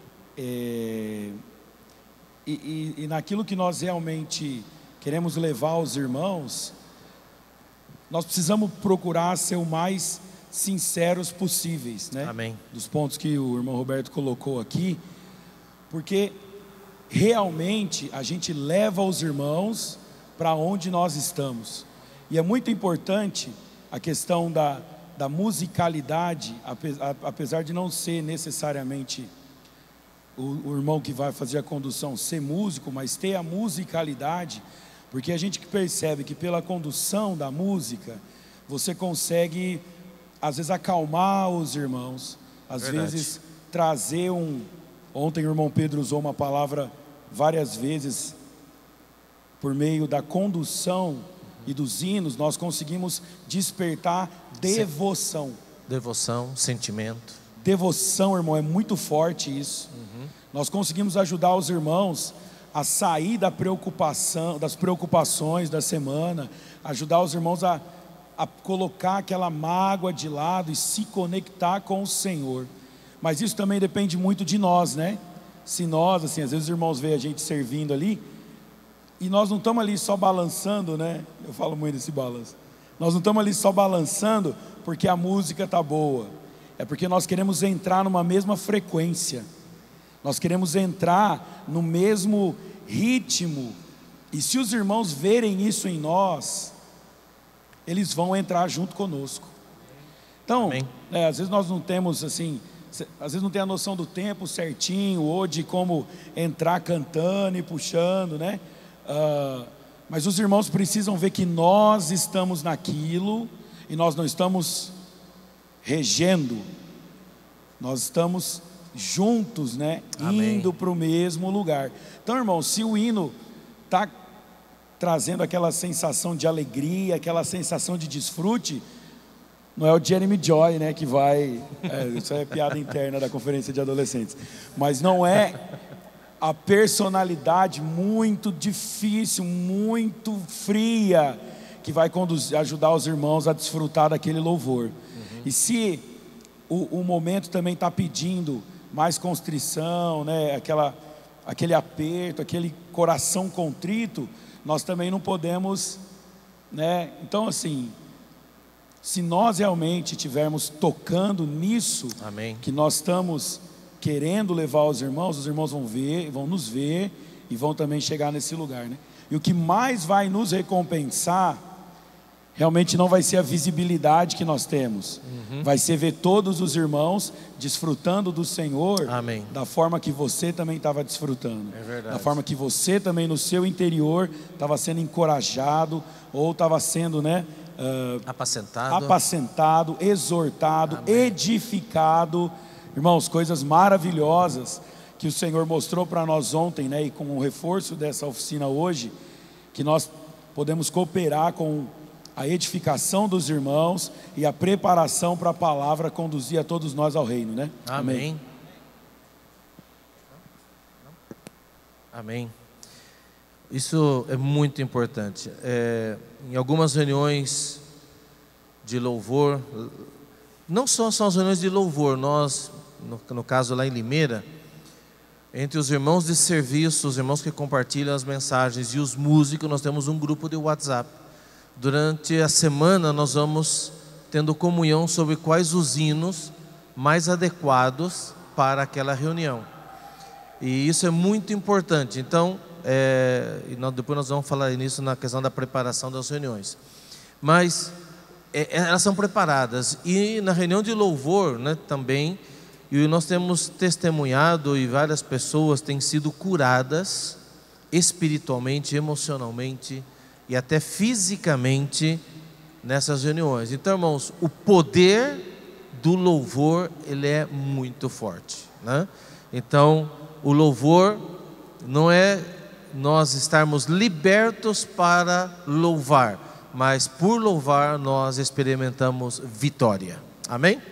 e naquilo que nós realmente queremos levar aos irmãos, nós precisamos procurar ser o mais sinceros possíveis, né? Amém. Dos pontos que o irmão Roberto colocou aqui, porque realmente a gente leva os irmãos para onde nós estamos. E é muito importante a questão da musicalidade, apesar de não ser necessariamente o irmão que vai fazer a condução ser músico, mas ter a musicalidade, porque a gente percebe que pela condução da música, você consegue, às vezes, acalmar os irmãos, às vezes trazer Ontem o irmão Pedro usou uma palavra várias vezes, por meio da condução e dos hinos, nós conseguimos despertar devoção. Devoção, sentimento. Devoção, irmão, é muito forte isso. Nós conseguimos ajudar os irmãos a sair da preocupação, das preocupações da semana, ajudar os irmãos a colocar aquela mágoa de lado e se conectar com o Senhor. Mas isso também depende muito de nós, né? Se nós, assim, às vezes os irmãos veem a gente servindo ali, e nós não estamos ali só balançando, né? Eu falo muito desse balanço. Nós não estamos ali só balançando porque a música está boa. É porque nós queremos entrar numa mesma frequência. Nós queremos entrar no mesmo ritmo. E se os irmãos verem isso em nós, eles vão entrar junto conosco. Então, às vezes nós não temos assim, às vezes não tem a noção do tempo certinho, ou de como entrar cantando e puxando, né? Mas os irmãos precisam ver que nós estamos naquilo, e nós não estamos regendo, nós estamos juntos, né? Indo para o mesmo lugar. Então, irmão, se o hino está trazendo aquela sensação de alegria, aquela sensação de desfrute, não é o Jeremy Joy, né, que vai... isso é piada interna da conferência de adolescentes. Mas não é a personalidade muito difícil, muito fria, que vai ajudar os irmãos a desfrutar daquele louvor. E se o momento também está pedindo mais constrição, né, aquele aperto, aquele coração contrito, nós também não podemos, né? Então, assim, se nós realmente estivermos tocando nisso, que nós estamos querendo levar aos irmãos, os irmãos vão ver, vão nos ver e vão também chegar nesse lugar, né? E o que mais vai nos recompensar realmente não vai ser a visibilidade que nós temos, vai ser ver todos os irmãos desfrutando do Senhor, da forma que você também estava desfrutando, da forma que você também no seu interior estava sendo encorajado, ou estava sendo, né, apacentado, exortado, edificado. Irmãos, coisas maravilhosas que o Senhor mostrou para nós ontem, né, e com o reforço dessa oficina hoje, que nós podemos cooperar com a edificação dos irmãos e a preparação para a palavra conduzir a todos nós ao reino, né? Amém. Amém. Isso é muito importante. Em algumas reuniões de louvor, não só são as reuniões de louvor, nós, no caso lá em Limeira, entre os irmãos de serviço, os irmãos que compartilham as mensagens e os músicos, nós temos um grupo de WhatsApp. Durante a semana nós vamos tendo comunhão sobre quais os hinos mais adequados para aquela reunião. E isso é muito importante. Então, depois nós vamos falar nisso na questão da preparação das reuniões. Mas elas são preparadas. E na reunião de louvor, né, também E nós temos testemunhado e várias pessoas têm sido curadas espiritualmente, emocionalmente e até fisicamente nessas reuniões. Então, irmãos, o poder do louvor, ele é muito forte, né? Então, o louvor não é nós estarmos libertos para louvar, mas por louvar nós experimentamos vitória. Amém?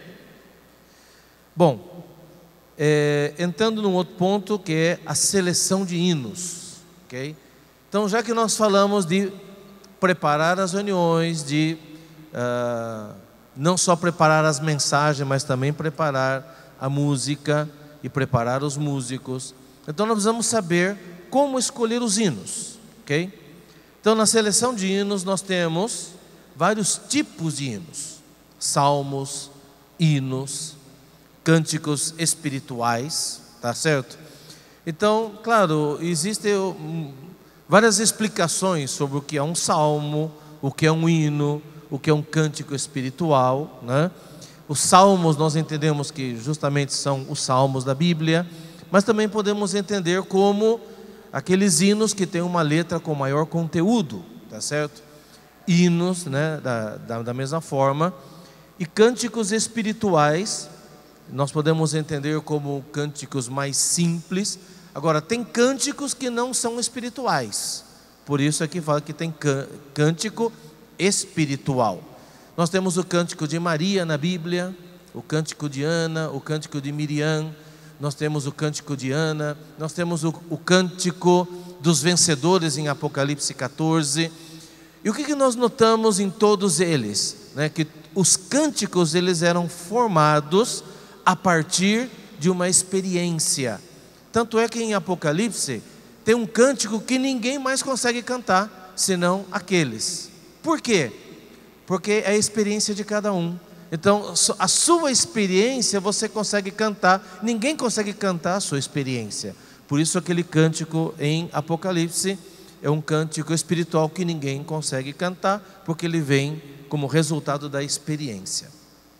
Bom, entrando num outro ponto que é a seleção de hinos, ok? Então, já que nós falamos de preparar as reuniões, de não só preparar as mensagens, mas também preparar a música e preparar os músicos, então nós precisamos saber como escolher os hinos, ok? Então, na seleção de hinos nós temos vários tipos de hinos: salmos, hinos, cânticos espirituais, tá certo? Então, claro, existem várias explicações sobre o que é um salmo, o que é um hino, o que é um cântico espiritual, né? Os salmos nós entendemos que justamente são os salmos da Bíblia, mas também podemos entender como aqueles hinos que têm uma letra com maior conteúdo, tá certo? Hinos, né, da mesma forma. E cânticos espirituais nós podemos entender como cânticos mais simples. Agora, tem cânticos que não são espirituais, por isso é que fala que tem cântico espiritual. Nós temos o cântico de Maria na Bíblia, o cântico de Ana, o cântico de Miriam, nós temos o cântico de Ana, nós temos o cântico dos vencedores em Apocalipse 14. E o que nós notamos em todos eles? Né? Que os cânticos eles eram formados a partir de uma experiência. Tanto é que em Apocalipse tem um cântico que ninguém mais consegue cantar, senão aqueles. Por quê? Porque é a experiência de cada um. Então, a sua experiência você consegue cantar, ninguém consegue cantar a sua experiência. Por isso aquele cântico em Apocalipse é um cântico espiritual que ninguém consegue cantar, porque ele vem como resultado da experiência.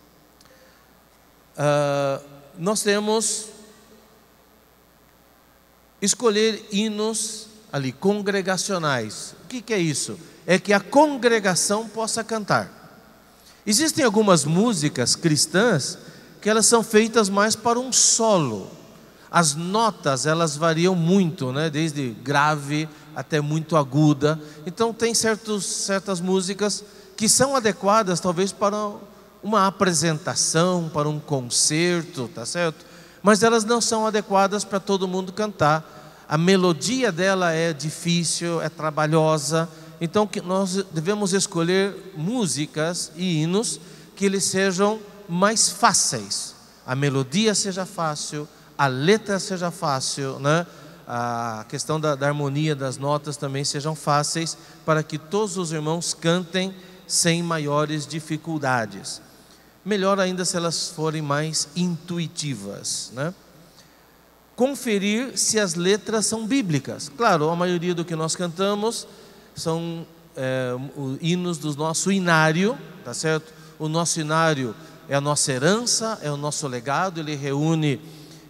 Nós temos escolher hinos ali, congregacionais. O que é isso? É que a congregação possa cantar. Existem algumas músicas cristãs que elas são feitas mais para um solo. As notas elas variam muito, né? Desde grave até muito aguda. Então tem certas músicas que são adequadas talvez para uma apresentação, para um concerto, tá certo? Mas elas não são adequadas para todo mundo cantar. A melodia dela é difícil, é trabalhosa. Então que nós devemos escolher músicas e hinos que eles sejam mais fáceis. A melodia seja fácil, a letra seja fácil, né? A questão da harmonia das notas também sejam fáceis, para que todos os irmãos cantem sem maiores dificuldades. Melhor ainda se elas forem mais intuitivas, né? Conferir se as letras são bíblicas. Claro, a maioria do que nós cantamos são hinos do nosso inário, tá certo? O nosso inário é a nossa herança, é o nosso legado, ele reúne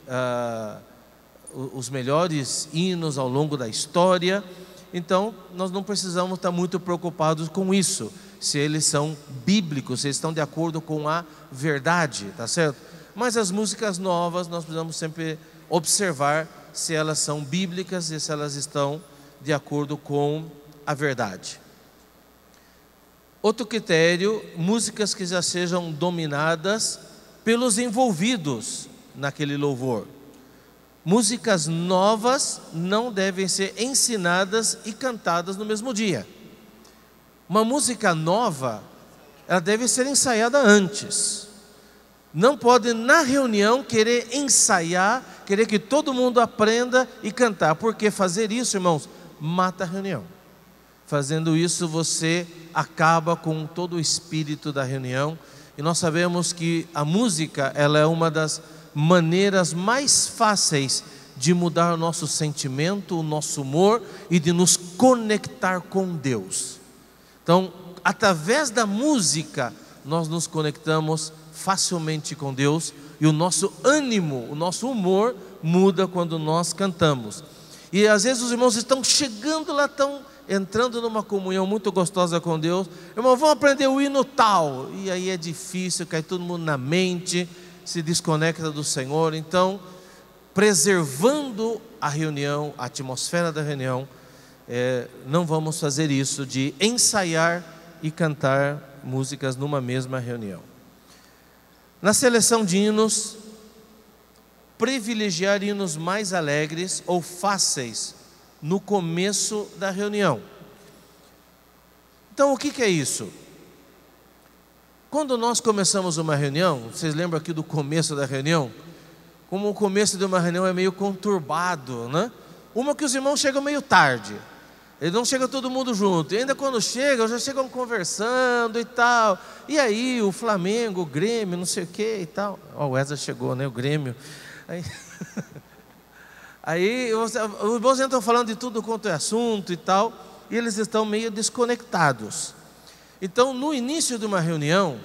os melhores hinos ao longo da história. Então, nós não precisamos estar muito preocupados com isso, se eles são bíblicos, se eles estão de acordo com a verdade, tá certo? Mas as músicas novas, nós precisamos sempre observar se elas são bíblicas e se elas estão de acordo com a verdade. Outro critério, músicas que já sejam dominadas pelos envolvidos naquele louvor. Músicas novas não devem ser ensinadas e cantadas no mesmo dia. Uma música nova, ela deve ser ensaiada antes. Não pode na reunião querer ensaiar, querer que todo mundo aprenda e cantar, porque fazer isso, irmãos, mata a reunião. Fazendo isso você acaba com todo o espírito da reunião. E nós sabemos que a música, ela é uma das maneiras mais fáceis de mudar o nosso sentimento, o nosso humor e de nos conectar com Deus. Então, através da música, nós nos conectamos facilmente com Deus E o nosso ânimo, o nosso humor muda quando nós cantamos. E às vezes os irmãos estão chegando lá, estão entrando numa comunhão muito gostosa com Deus. Irmão, vamos aprender o hino tal. E aí é difícil, cai todo mundo na mente, se desconecta do Senhor. Então, preservando a reunião, a atmosfera da reunião, não vamos fazer isso de ensaiar e cantar músicas numa mesma reunião. Na seleção de hinos, privilegiar hinos mais alegres ou fáceis no começo da reunião. Então, o que é isso? Quando nós começamos uma reunião, vocês lembram aqui do começo da reunião? Como o começo de uma reunião é meio conturbado, né? Uma que os irmãos chegam meio tarde. Eles não chegam todo mundo junto. E ainda quando chegam, já chegam conversando e tal. E aí, o Flamengo, o Grêmio, não sei o que e tal. Ó, o Wesley chegou, né? O Grêmio. Aí os irmãos entram falando de tudo quanto é assunto e tal. E eles estão meio desconectados. Então, no início de uma reunião,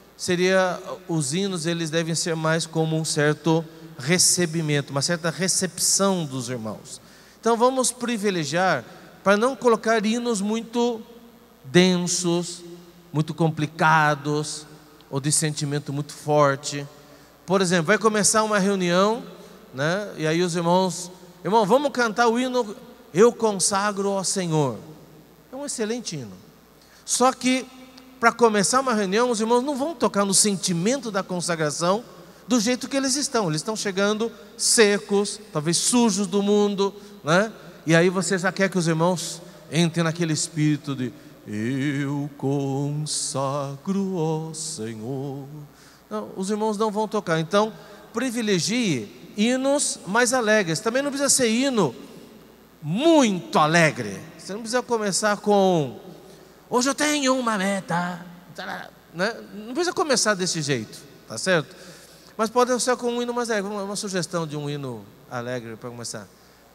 os hinos, eles devem ser mais como um certo recebimento, uma certa recepção dos irmãos. Então, vamos privilegiar para não colocar hinos muito densos, muito complicados, ou de sentimento muito forte. Por exemplo, vai começar uma reunião, né? E aí os irmãos, vamos cantar o hino Eu Consagro ao Senhor. É um excelente hino. Só que, para começar uma reunião, os irmãos não vão tocar no sentimento da consagração do jeito que eles estão chegando secos, talvez sujos do mundo, né? E aí você já quer que os irmãos entrem naquele espírito de Eu consagro ao Senhor. Não, os irmãos não vão tocar. Então, privilegie hinos mais alegres. Também não precisa ser hino muito alegre. Você não precisa começar com Hoje eu tenho uma meta, né? Não precisa começar desse jeito, tá certo? Mas pode ser com um hino mais alegre. Uma sugestão de um hino alegre para começar.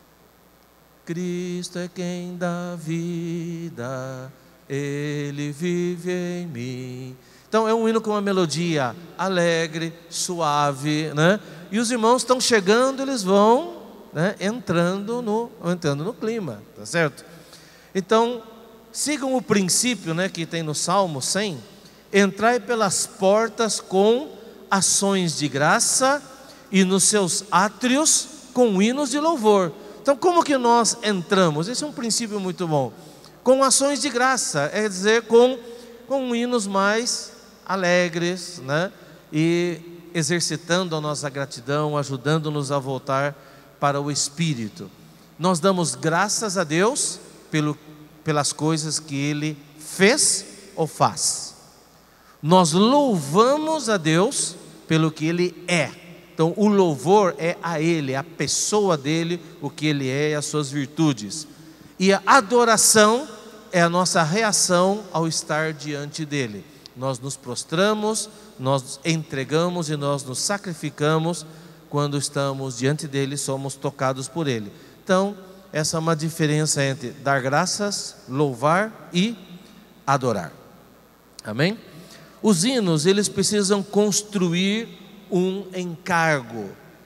Cristo é quem dá vida, Ele vive em mim. Então é um hino com uma melodia alegre, suave, né? E os irmãos estão chegando, eles vão, né, entrando no clima, tá certo? Então, sigam o princípio, né, que tem no Salmo 100, entrai pelas portas com ações de graça e nos seus átrios com hinos de louvor. Então, como que nós entramos? Esse é um princípio muito bom. Com ações de graça, é dizer, com hinos mais alegres, né? E exercitando a nossa gratidão, ajudando-nos a voltar para o Espírito. Nós damos graças a Deus pelas coisas que Ele fez ou faz. Nós louvamos a Deus pelo que Ele é. Então, o louvor é a Ele, a pessoa dEle, o que Ele é e as suas virtudes. E a adoração é a nossa reação ao estar diante dEle. Nós nos prostramos, nós entregamos e nós nos sacrificamos quando estamos diante dEle, somos tocados por Ele. Então, essa é uma diferença entre dar graças, louvar e adorar. Amém? Os hinos, eles precisam construir um encargo,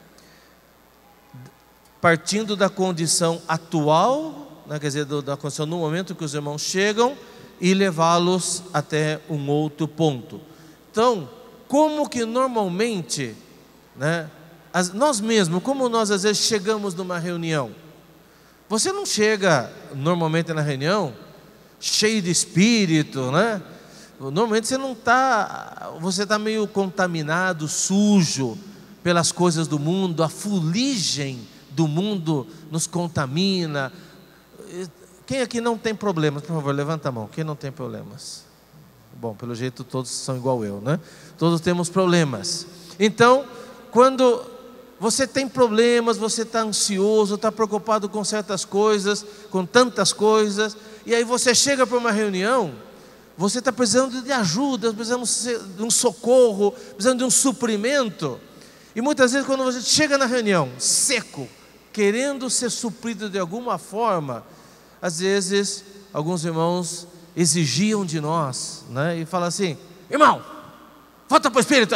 partindo da condição atual, né, quer dizer, da condição no momento que os irmãos chegam, e levá-los até um outro ponto. Então, como que normalmente, né, nós mesmos, como nós às vezes chegamos numa reunião, você não chega normalmente na reunião cheio de espírito, né? Normalmente você está meio contaminado, sujo pelas coisas do mundo, a fuligem do mundo nos contamina. Quem aqui não tem problemas? Por favor, levanta a mão. Quem não tem problemas? Bom, pelo jeito todos são igual eu, né? Todos temos problemas. Então, quando você tem problemas, você está ansioso, está preocupado com certas coisas, com tantas coisas, e aí você chega para uma reunião, você está precisando de ajuda, precisando de um socorro, precisando de um suprimento. E muitas vezes quando você chega na reunião, seco, querendo ser suprido de alguma forma, às vezes alguns irmãos exigiam de nós, né? E falam assim: irmão, volta para o Espírito aí,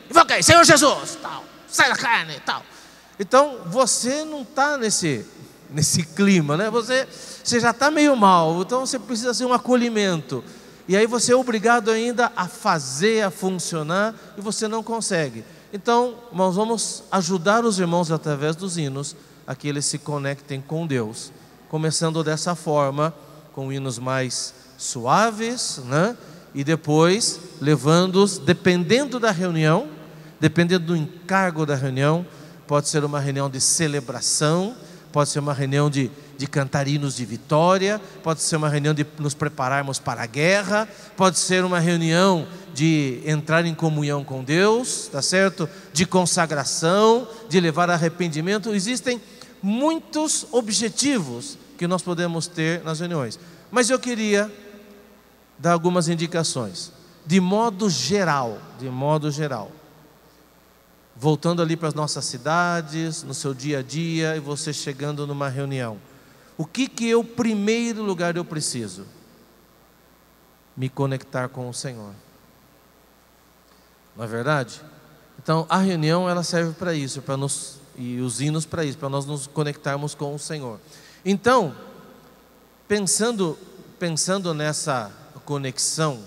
invoca aí, Senhor Jesus, tal, sai da carne, tal. Então, você não está nesse clima, né? Você já está meio mal, então você precisa ser um acolhimento. E aí você é obrigado ainda a fazer, a funcionar, e você não consegue. Então, nós vamos ajudar os irmãos através dos hinos, a que eles se conectem com Deus. Começando dessa forma, com hinos mais suaves, né? E depois levando-os, dependendo da reunião, dependendo do encargo da reunião, pode ser uma reunião de celebração, pode ser uma reunião de cantar hinos de vitória, pode ser uma reunião de nos prepararmos para a guerra, pode ser uma reunião de entrar em comunhão com Deus, tá certo? De consagração, de levar arrependimento. Existem muitos objetivos que nós podemos ter nas reuniões, mas eu queria dar algumas indicações, de modo geral, voltando ali para as nossas cidades, no seu dia a dia, e você chegando numa reunião. O que eu, primeiro lugar, eu preciso? Me conectar com o Senhor. Não é verdade? Então, a reunião, ela serve para isso, e os hinos para isso, para nós nos conectarmos com o Senhor. Então, pensando nessa conexão,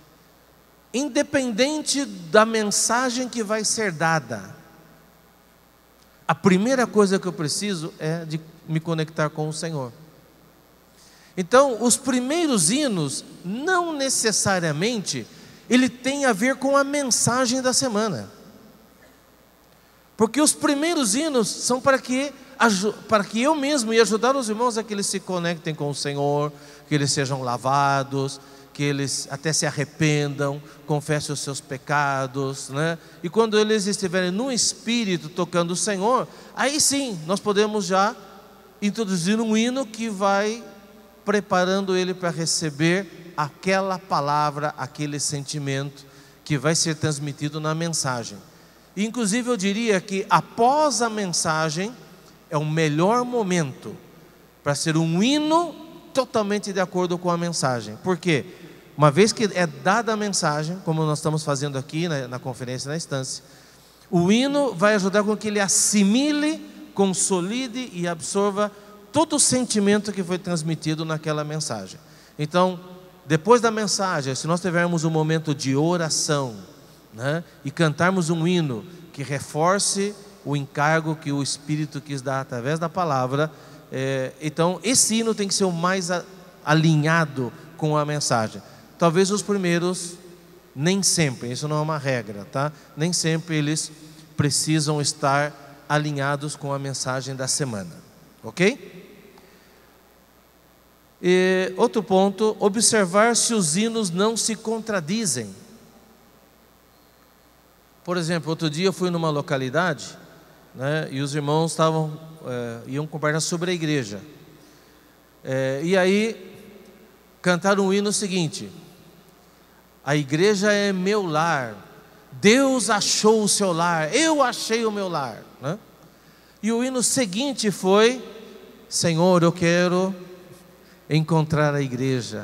independente da mensagem que vai ser dada, a primeira coisa que eu preciso é de me conectar com o Senhor. Então, os primeiros hinos, não necessariamente, ele tem a ver com a mensagem da semana. Porque os primeiros hinos são para que eu mesmo e ajudar os irmãos a que eles se conectem com o Senhor, que eles sejam lavados, que eles até se arrependam, confessem os seus pecados, né? E quando eles estiverem no Espírito tocando o Senhor, aí sim, nós podemos já introduzir um hino que vai preparando ele para receber aquela palavra, aquele sentimento que vai ser transmitido na mensagem. E, inclusive, eu diria que após a mensagem é o melhor momento para ser um hino totalmente de acordo com a mensagem. Por quê? Uma vez que é dada a mensagem, como nós estamos fazendo aqui na conferência, na instância, o hino vai ajudar com que ele assimile, consolide e absorva todo o sentimento que foi transmitido naquela mensagem. Então, depois da mensagem, se nós tivermos um momento de oração, né, e cantarmos um hino que reforce o encargo que o Espírito quis dar através da palavra, então esse hino tem que ser o mais alinhado com a mensagem. Talvez os primeiros, nem sempre, isso não é uma regra, tá? Nem sempre eles precisam estar alinhados com a mensagem da semana, ok? E outro ponto, observar se os hinos não se contradizem. Por exemplo, outro dia eu fui numa localidade, né, e os irmãos iam conversar sobre a igreja. E aí cantaram um hino seguinte: a igreja é meu lar, Deus achou o seu lar, eu achei o meu lar, né? E o hino seguinte foi: Senhor, eu quero encontrar a igreja.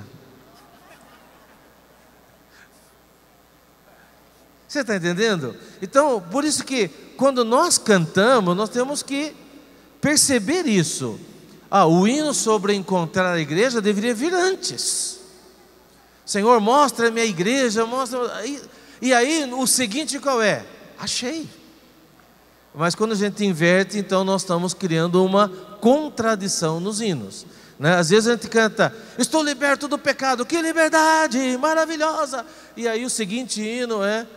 Você está entendendo? Então, por isso que quando nós cantamos, nós temos que perceber isso. O hino sobre encontrar a igreja deveria vir antes. Senhor, mostra-me a igreja, mostra. E aí, o seguinte qual é? Achei. Mas quando a gente inverte, então nós estamos criando uma contradição nos hinos, né? Às vezes a gente canta: estou liberto do pecado, que liberdade maravilhosa. E aí o seguinte hino é: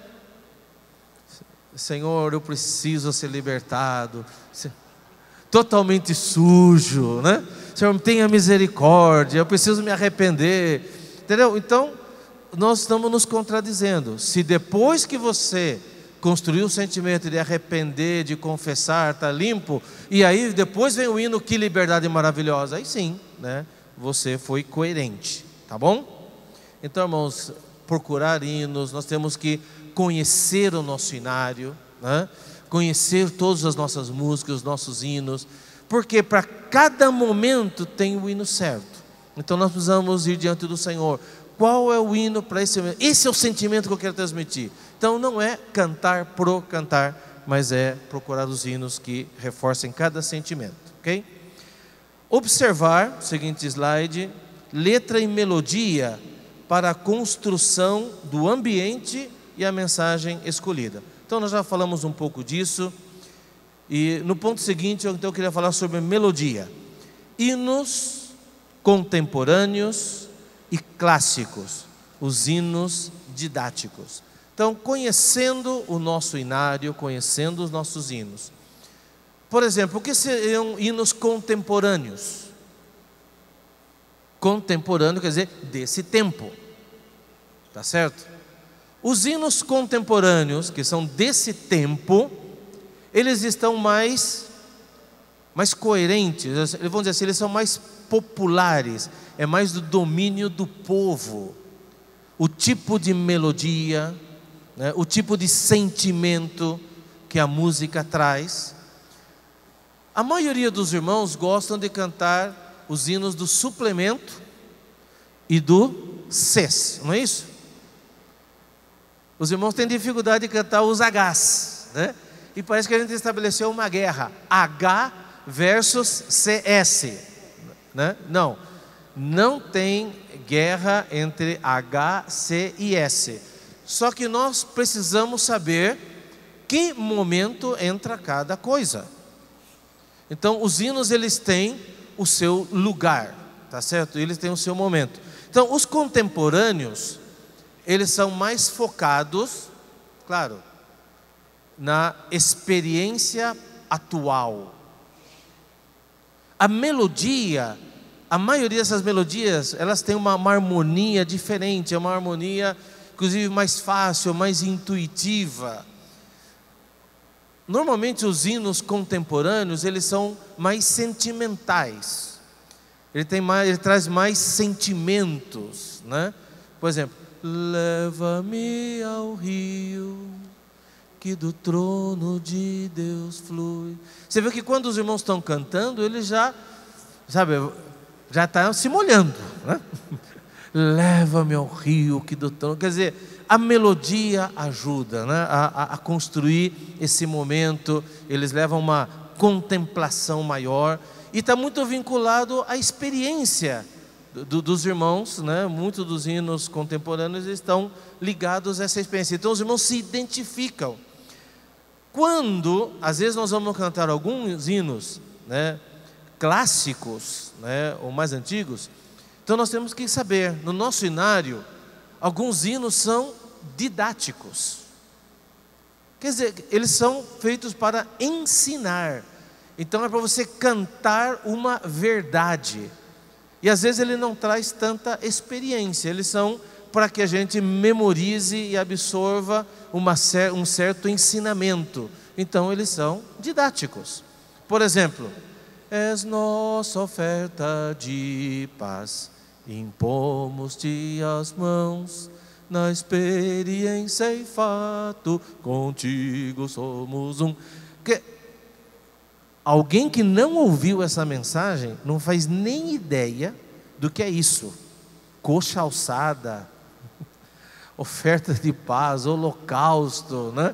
Senhor, eu preciso ser libertado, totalmente sujo, né? Senhor, tenha misericórdia, eu preciso me arrepender, entendeu? Então, nós estamos nos contradizendo. Se depois que você construiu o sentimento de arrepender, de confessar, está limpo, e aí depois vem o hino, que liberdade maravilhosa, aí sim, né? Você foi coerente, tá bom? Então, irmãos, procurar hinos, nós temos que conhecer o nosso hinário, né? Conhecer todas as nossas músicas, os nossos hinos, porque para cada momento tem o hino certo. Então nós precisamos ir diante do Senhor. Qual é o hino para esse momento? Esse é o sentimento que eu quero transmitir. Então não é cantar pro cantar, mas é procurar os hinos que reforcem cada sentimento, ok? Observar, seguinte slide, letra e melodia para a construção do ambiente e a mensagem escolhida. Então nós já falamos um pouco disso, e no ponto seguinte eu queria falar sobre melodia. Hinos contemporâneos e clássicos, os hinos didáticos. Então, conhecendo o nosso inário, conhecendo os nossos hinos. Por exemplo, o que seriam hinos contemporâneos? Contemporâneo quer dizer desse tempo, tá certo? Os hinos contemporâneos, que são desse tempo, eles estão mais coerentes, vamos dizer assim, eles são mais populares, é mais do domínio do povo. O tipo de melodia, né, o tipo de sentimento que a música traz. A maioria dos irmãos gostam de cantar os hinos do suplemento e do SES, não é isso? Os irmãos têm dificuldade de cantar os Hs, né? E parece que a gente estabeleceu uma guerra, H versus CS, né? Não tem guerra entre H, C e S. Só que nós precisamos saber que momento entra cada coisa. Então, os hinos, eles têm o seu lugar, tá certo? Eles têm o seu momento. Então, os contemporâneos, eles são mais focados, claro, na experiência atual. A melodia, a maioria dessas melodias, elas têm uma harmonia diferente, é uma harmonia, inclusive, mais fácil, mais intuitiva. Normalmente os hinos contemporâneos, eles são mais sentimentais. Ele traz mais sentimentos, né? Por exemplo, leva-me ao rio que do trono de Deus flui. Você vê que quando os irmãos estão cantando, eles já estão se molhando, né? Leva-me ao rio que do trono. Quer dizer, a melodia ajuda, né, a construir esse momento. Eles levam uma contemplação maior e está muito vinculado à experiência dos irmãos, né? Muitos dos hinos contemporâneos estão ligados a essa experiência. Então os irmãos se identificam. Quando, às vezes, nós vamos cantar alguns hinos, né, clássicos, né, ou mais antigos, então nós temos que saber, no nosso inário, alguns hinos são didáticos. Quer dizer, eles são feitos para ensinar. Então é para você cantar uma verdade. E às vezes ele não traz tanta experiência. Eles são para que a gente memorize e absorva um certo ensinamento. Então eles são didáticos. Por exemplo, és nossa oferta de paz, impomos-te as mãos, na experiência e fato, contigo somos um. Alguém que não ouviu essa mensagem não faz nem ideia do que é isso. Coxa alçada, oferta de paz, holocausto, né?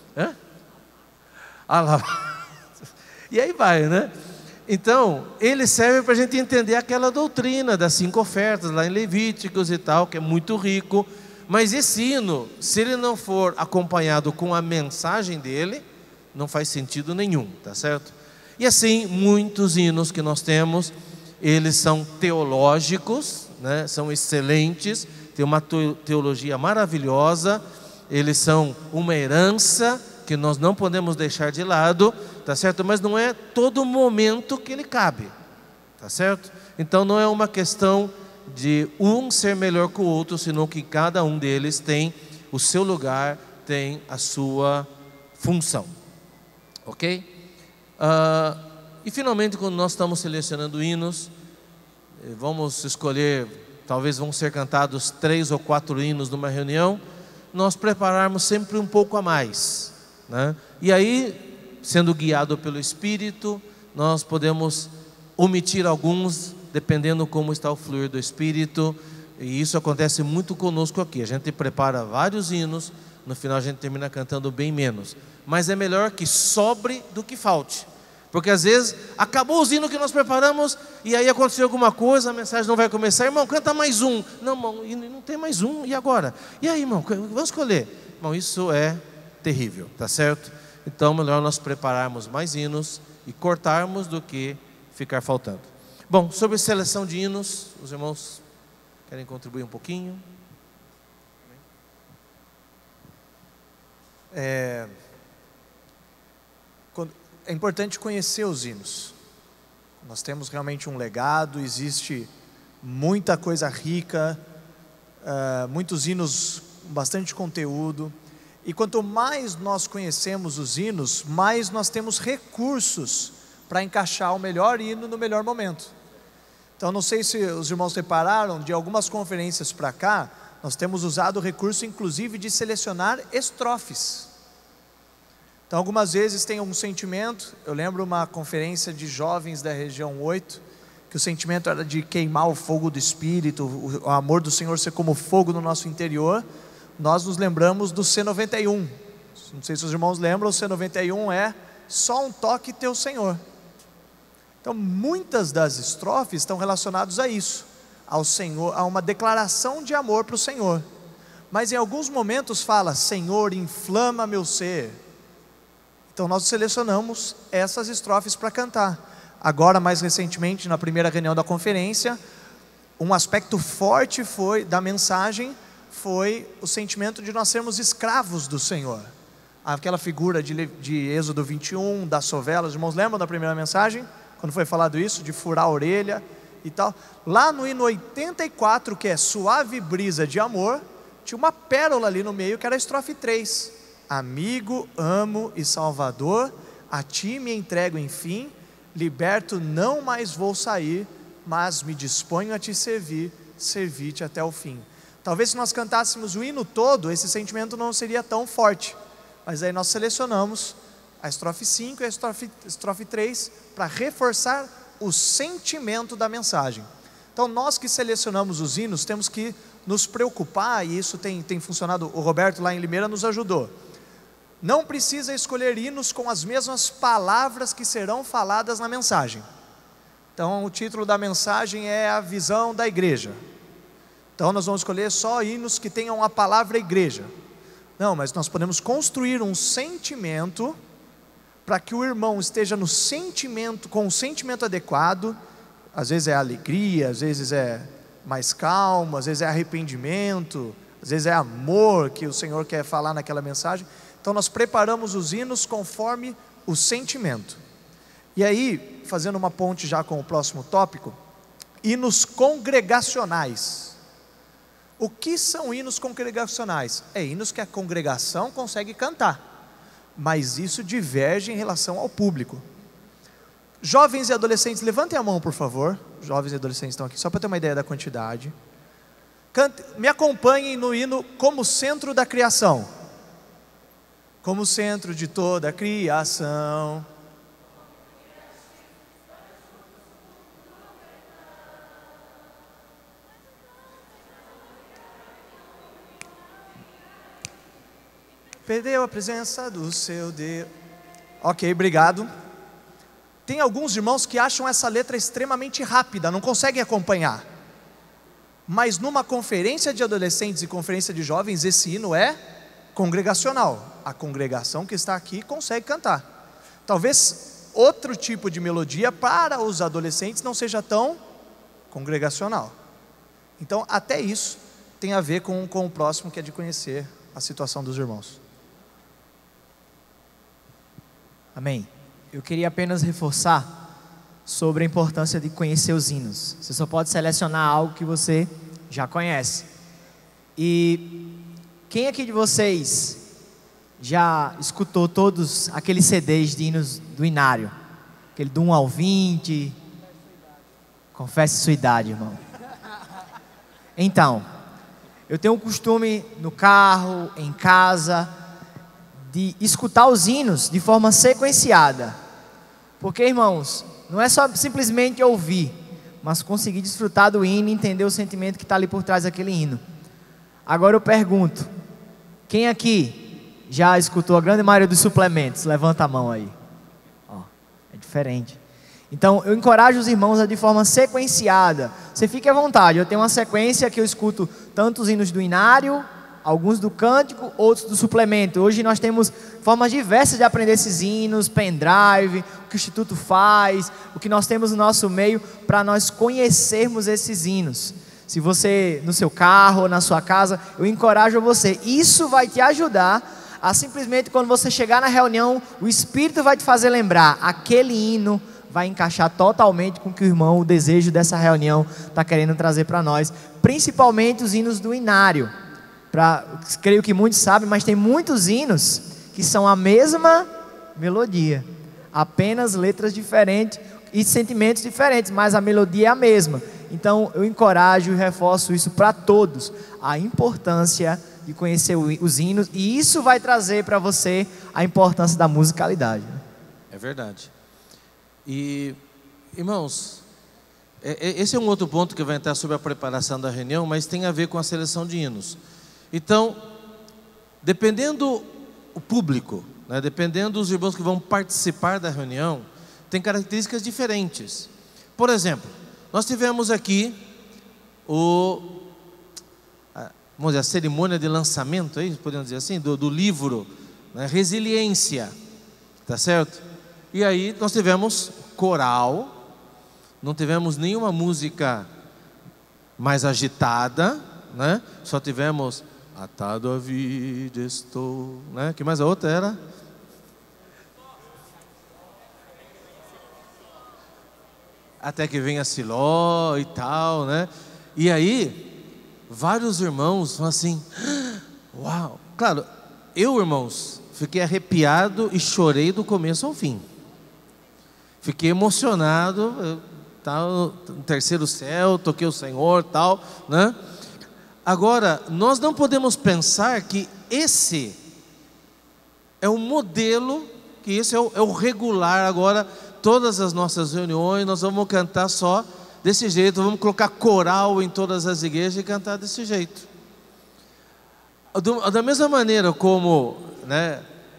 E aí vai, né? Então, ele serve para a gente entender aquela doutrina das 5 ofertas, lá em Levíticos e tal, que é muito rico. Mas esse hino, se ele não for acompanhado com a mensagem dele, não faz sentido nenhum, tá certo? E assim, muitos hinos que nós temos, eles são teológicos, né? São excelentes, tem uma teologia maravilhosa, eles são uma herança que nós não podemos deixar de lado, tá certo? Mas não é todo momento que ele cabe, tá certo? Então não é uma questão de um ser melhor que o outro, senão que cada um deles tem o seu lugar, tem a sua função, ok? E finalmente, quando nós estamos selecionando hinos, vamos escolher, talvez vão ser cantados 3 ou 4 hinos numa reunião, nós prepararmos sempre um pouco a mais, né? E aí, sendo guiado pelo Espírito, nós podemos omitir alguns, dependendo como está o fluir do Espírito. E isso acontece muito conosco aqui. A gente prepara vários hinos, no final a gente termina cantando bem menos. Mas é melhor que sobre do que falte. Porque às vezes acabou o hino que nós preparamos e aí aconteceu alguma coisa, a mensagem não vai começar. Irmão, canta mais um. Não, irmão, e não tem mais um. E agora? E aí, irmão, vamos escolher. Irmão, isso é terrível, tá certo? Então, melhor nós prepararmos mais hinos e cortarmos do que ficar faltando. Bom, sobre seleção de hinos, os irmãos querem contribuir um pouquinho? É importante conhecer os hinos. Nós temos realmente um legado, existe muita coisa rica, muitos hinos com bastante conteúdo. E quanto mais nós conhecemos os hinos, mais nós temos recursos para encaixar o melhor hino no melhor momento. Então, não sei se os irmãos repararam, de algumas conferências para cá, nós temos usado o recurso, inclusive, de selecionar estrofes. Então, algumas vezes tem um sentimento, eu lembro uma conferência de jovens da região 8, que o sentimento era de queimar o fogo do Espírito, o amor do Senhor ser como fogo no nosso interior. Nós nos lembramos do C91, não sei se os irmãos lembram, o C91 é só um toque teu Senhor. Então, muitas das estrofes estão relacionadas a isso, ao Senhor, a uma declaração de amor para o Senhor. Mas em alguns momentos fala, Senhor, inflama meu ser. Então nós selecionamos essas estrofes para cantar. Agora, mais recentemente, na primeira reunião da conferência, um aspecto forte da mensagem foi o sentimento de nós sermos escravos do Senhor. Aquela figura de Êxodo 21, das sovelas, os irmãos lembram da primeira mensagem? Quando foi falado isso, de furar a orelha e tal. Lá no hino 84, que é Suave Brisa de Amor, tinha uma pérola ali no meio, que era a estrofe 3. Amigo, amo e salvador, a ti me entrego enfim, liberto não mais vou sair, mas me disponho a te servir, servir-te até o fim. Talvez se nós cantássemos o hino todo, esse sentimento não seria tão forte, mas aí nós selecionamos a estrofe 5 e a estrofe 3 para reforçar o sentimento da mensagem. Então nós que selecionamos os hinos temos que nos preocupar, e isso tem funcionado, o Roberto lá em Limeira nos ajudou. Não precisa escolher hinos com as mesmas palavras que serão faladas na mensagem. Então o título da mensagem é a visão da igreja. Então nós vamos escolher só hinos que tenham a palavra igreja. Não, mas nós podemos construir um sentimento para que o irmão esteja no sentimento, com o sentimento adequado. Às vezes é alegria, às vezes é mais calmo, às vezes é arrependimento, às vezes é amor que o Senhor quer falar naquela mensagem. Então nós preparamos os hinos conforme o sentimento. E aí, fazendo uma ponte já com o próximo tópico, hinos congregacionais. O que são hinos congregacionais? É hinos que a congregação consegue cantar, mas isso diverge em relação ao público. Jovens e adolescentes, levantem a mão por favor. Jovens e adolescentes estão aqui, só para ter uma ideia da quantidade. Me acompanhem no hino Como Centro da Criação. Como centro de toda a criação. Perdeu a presença do seu Deus. Ok, obrigado. Tem alguns irmãos que acham essa letra extremamente rápida, não conseguem acompanhar. Mas numa conferência de adolescentes e conferência de jovens, esse hino é congregacional. A congregação que está aqui consegue cantar. Talvez outro tipo de melodia para os adolescentes não seja tão congregacional. Então até isso tem a ver com o próximo, que é de conhecer a situação dos irmãos. Amém. Eu queria apenas reforçar sobre a importância de conhecer os hinos. Você só pode selecionar algo que você já conhece. E quem aqui de vocês já escutou todos aqueles CDs de hinos do Inário? Aquele do 1 ao 20. Confesse sua idade, irmão. Então, eu tenho um costume no carro, em casa, de escutar os hinos de forma sequenciada. Porque, irmãos, não é só simplesmente ouvir, mas conseguir desfrutar do hino e entender o sentimento que está ali por trás daquele hino. Agora eu pergunto, Quem aqui já escutou a grande maioria dos suplementos? Levanta a mão aí. Ó, é diferente. Então, eu encorajo os irmãos a de forma sequenciada. Você fique à vontade. Eu tenho uma sequência que eu escuto tanto os hinos do inário, alguns do cântico, outros do suplemento. Hoje nós temos formas diversas de aprender esses hinos, pendrive, o que o Instituto faz, o que nós temos no nosso meio para nós conhecermos esses hinos. Se você, no seu carro ou na sua casa, eu encorajo você. Isso vai te ajudar a simplesmente, quando você chegar na reunião, o Espírito vai te fazer lembrar aquele hino, vai encaixar totalmente com o que o desejo dessa reunião está querendo trazer para nós, principalmente os hinos do inário. Creio que muitos sabem, mas tem muitos hinos que são a mesma melodia, apenas letras diferentes e sentimentos diferentes, mas a melodia é a mesma. Então eu encorajo e reforço isso para todos, a importância de conhecer os hinos, e isso vai trazer para você a importância da musicalidade. É verdade. E, irmãos, esse é um outro ponto que vai entrar sobre a preparação da reunião, mas tem a ver com a seleção de hinos. Então, dependendo o público, né, dependendo dos irmãos que vão participar da reunião, tem características diferentes. Por exemplo, nós tivemos aqui vamos dizer, a cerimônia de lançamento, podemos dizer assim, do livro, né, Resiliência, tá certo? E aí nós tivemos coral, não tivemos nenhuma música mais agitada, né? Só tivemos atado à vida estou, né? Que mais a outra era? Até que venha Siló e tal, né? E aí vários irmãos falam assim, uau! Claro, irmãos, fiquei arrepiado e chorei do começo ao fim. Fiquei emocionado, tal, no terceiro céu, toquei o Senhor, tal, né? Agora, nós não podemos pensar que esse é o modelo, que esse é o regular. Agora, todas as nossas reuniões, nós vamos cantar só desse jeito, vamos colocar coral em todas as igrejas e cantar desse jeito. Da mesma maneira como, né,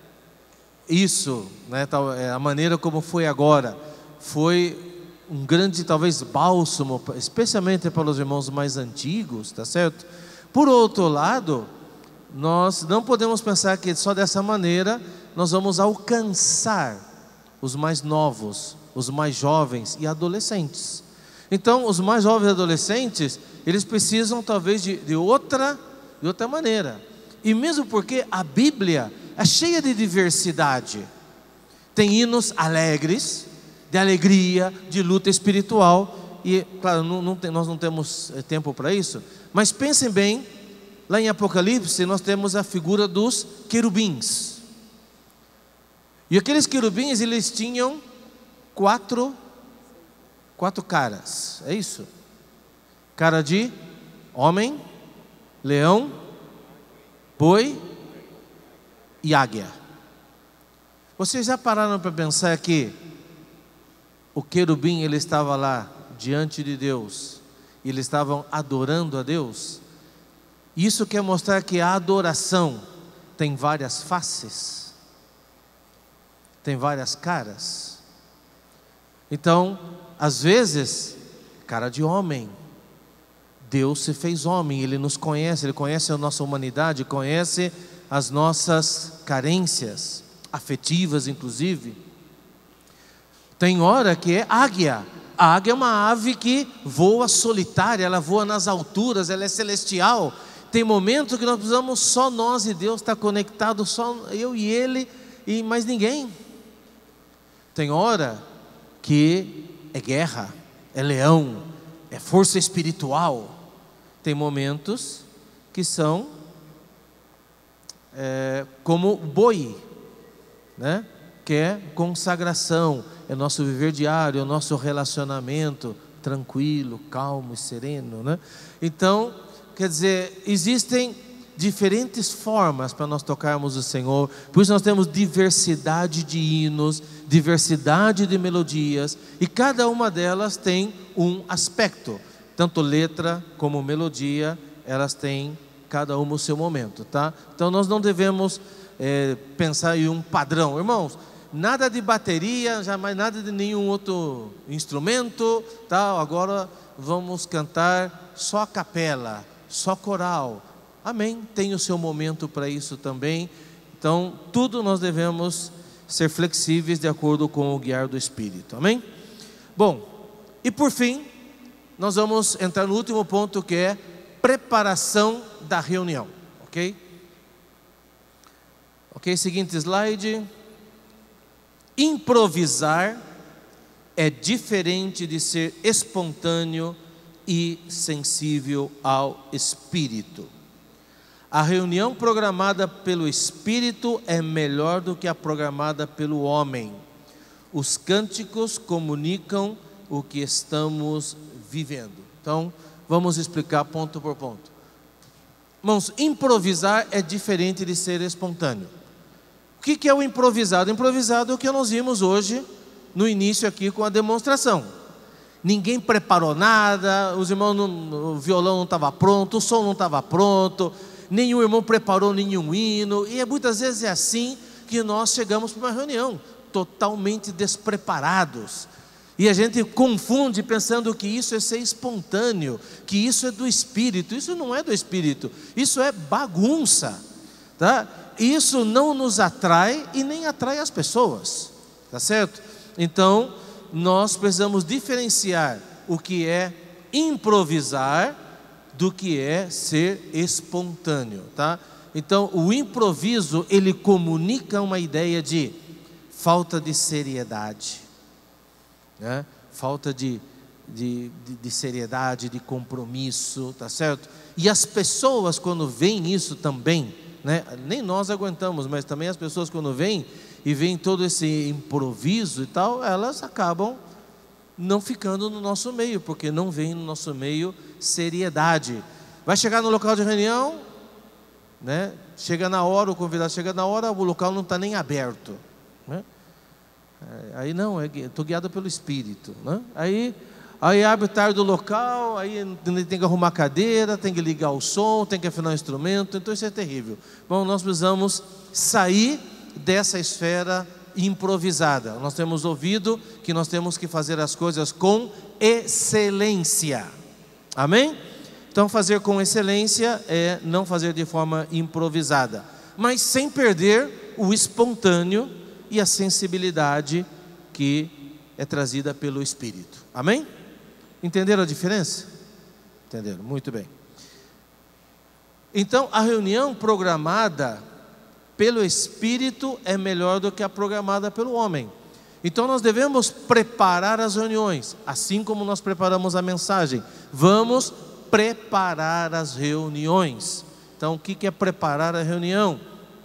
isso, né, a maneira como foi agora, foi um grande, talvez, bálsamo, especialmente para os irmãos mais antigos, tá certo? Por outro lado, nós não podemos pensar que só dessa maneira nós vamos alcançar os mais novos, os mais jovens e adolescentes. Então, os mais jovens e adolescentes, eles precisam talvez de outra maneira. E mesmo porque a Bíblia é cheia de diversidade. Tem hinos alegres, de alegria, de luta espiritual. E, claro, nós não temos tempo para isso, mas pensem bem, lá em Apocalipse nós temos a figura dos querubins. E aqueles querubins, eles tinham quatro caras, é isso? Cara de homem, leão, boi e águia. Vocês já pararam para pensar que o querubim, ele estava lá diante de Deus, e eles estavam adorando a Deus? Isso quer mostrar que a adoração tem várias faces, tem várias caras. Então, às vezes, cara de homem, Deus se fez homem, Ele nos conhece, Ele conhece a nossa humanidade, conhece as nossas carências, afetivas inclusive. Tem hora que é águia. A águia é uma ave que voa solitária, ela voa nas alturas, ela é celestial. Tem momento que nós precisamos só nós e Deus estar conectados, só eu e Ele e mais ninguém. Tem hora que é guerra, é leão, é força espiritual. Tem momentos que são como boi, né? Que é consagração, é nosso viver diário, é o nosso relacionamento tranquilo, calmo e sereno, né? Então, quer dizer, existem diferentes formas para nós tocarmos o Senhor. Por isso nós temos diversidade de hinos, diversidade de melodias, e cada uma delas tem um aspecto. Tanto letra como melodia, elas têm cada uma o seu momento, tá? Então nós não devemos pensar em um padrão. Irmãos, nada de bateria, jamais nada de nenhum outro instrumento, tá? Agora vamos cantar só a capela, só coral. Amém? Tem o seu momento para isso também. Então, tudo nós devemos ser flexíveis de acordo com o guiar do Espírito. Amém? Bom, e por fim, nós vamos entrar no último ponto, que é preparação da reunião. Ok? Ok, seguinte slide. Improvisar é diferente de ser espontâneo e sensível ao Espírito. A reunião programada pelo Espírito é melhor do que a programada pelo homem. Os cânticos comunicam o que estamos vivendo. Então, vamos explicar ponto por ponto. Irmãos, improvisar é diferente de ser espontâneo. O que é o improvisado? Improvisado é o que nós vimos hoje, no início aqui com a demonstração. Ninguém preparou nada, os irmãos o violão não estava pronto, o som não estava pronto, nenhum irmão preparou nenhum hino, e muitas vezes é assim que nós chegamos para uma reunião, totalmente despreparados. E a gente confunde pensando que isso é ser espontâneo, que isso é do Espírito. Isso não é do Espírito, isso é bagunça, tá? Isso não nos atrai e nem atrai as pessoas, tá certo? Então, nós precisamos diferenciar o que é improvisar do que é ser espontâneo, tá? Então, o improviso, ele comunica uma ideia de falta de seriedade, né? Falta de seriedade, de compromisso, tá certo? E as pessoas, quando veem isso também, né? Nem nós aguentamos, mas também as pessoas, quando veem e veem todo esse improviso e tal, elas acabam não ficando no nosso meio, porque não vem no nosso meio seriedade. Vai chegar no local de reunião, né? Chega na hora, o convidado chega na hora, o local não está nem aberto, né? Aí não, estou guiado pelo Espírito, né? Aí abre tarde o local, aí tem que arrumar a cadeira, tem que ligar o som, tem que afinar o instrumento, então isso é terrível. Bom, nós precisamos sair dessa esfera improvisada. Nós temos ouvido que nós temos que fazer as coisas com excelência. Amém? Então, fazer com excelência é não fazer de forma improvisada, mas sem perder o espontâneo e a sensibilidade que é trazida pelo Espírito. Amém? Entenderam a diferença? Entenderam? Muito bem. Então, a reunião programada pelo Espírito é melhor do que a programada pelo homem. Então nós devemos preparar as reuniões, assim como nós preparamos a mensagem. Vamos preparar as reuniões. Então o que é preparar a reunião?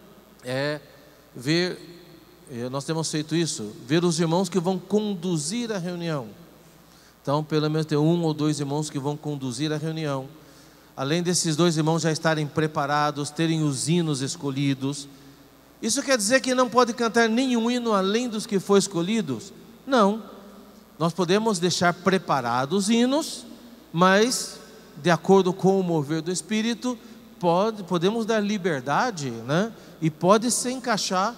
É ver, nós temos feito isso, ver os irmãos que vão conduzir a reunião. Então pelo menos tem 1 ou 2 irmãos que vão conduzir a reunião. Além desses 2 irmãos já estarem preparados, terem os hinos escolhidos. Isso quer dizer que não pode cantar nenhum hino além dos que foram escolhidos? Não. Nós podemos deixar preparados os hinos, mas de acordo com o mover do Espírito, podemos dar liberdade, né? E pode se encaixar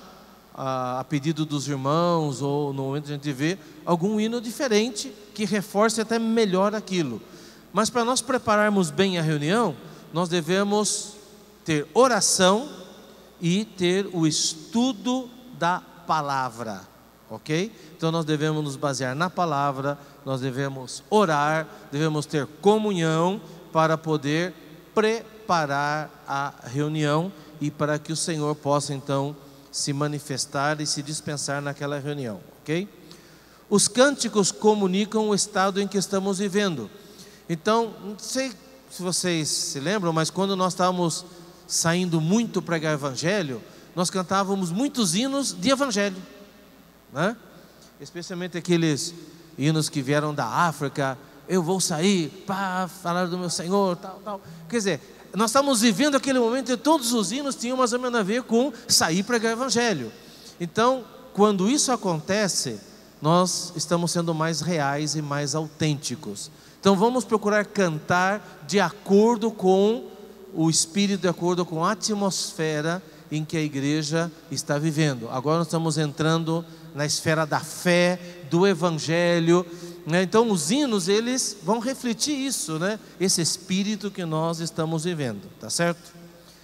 a pedido dos irmãos, ou no momento que a gente vê algum hino diferente que reforce até melhor aquilo. Mas para nós prepararmos bem a reunião, nós devemos ter oração e ter o estudo da palavra, ok? Então nós devemos nos basear na palavra, nós devemos orar, devemos ter comunhão para poder preparar a reunião e para que o Senhor possa então se manifestar e se dispensar naquela reunião, ok? Os cânticos comunicam o estado em que estamos vivendo. Então, não sei se vocês se lembram, mas quando nós estávamos saindo muito pregar evangelho, nós cantávamos muitos hinos de evangelho, né? Especialmente aqueles hinos que vieram da África. Eu vou sair para falar do meu Senhor, tal. Quer dizer, nós estávamos vivendo aquele momento e todos os hinos tinham mais ou menos a ver com sair pregar evangelho. Então, quando isso acontece, nós estamos sendo mais reais e mais autênticos. Então vamos procurar cantar de acordo com o espírito, de acordo com a atmosfera em que a igreja está vivendo. Agora nós estamos entrando na esfera da fé, do evangelho, né? Então os hinos, eles vão refletir isso, né? Esse espírito que nós estamos vivendo, tá certo?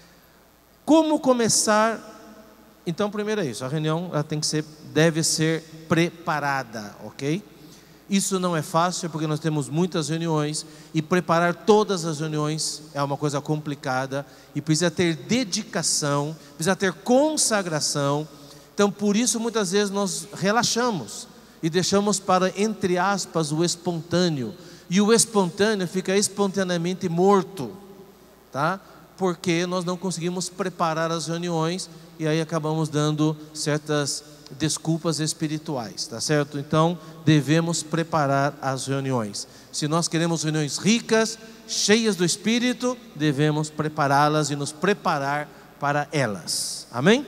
Como começar? Então, primeiro é isso, a reunião ela deve ser preparada, ok? Isso não é fácil, porque nós temos muitas reuniões, e preparar todas as reuniões é uma coisa complicada, e precisa ter dedicação, precisa ter consagração. Então, por isso, muitas vezes nós relaxamos, e deixamos para, entre aspas, o espontâneo, e o espontâneo fica espontaneamente morto, tá? Porque nós não conseguimos preparar as reuniões, e aí acabamos dando certas desculpas espirituais, tá certo? Então, devemos preparar as reuniões. Se nós queremos reuniões ricas, cheias do Espírito, devemos prepará-las e nos preparar para elas. Amém?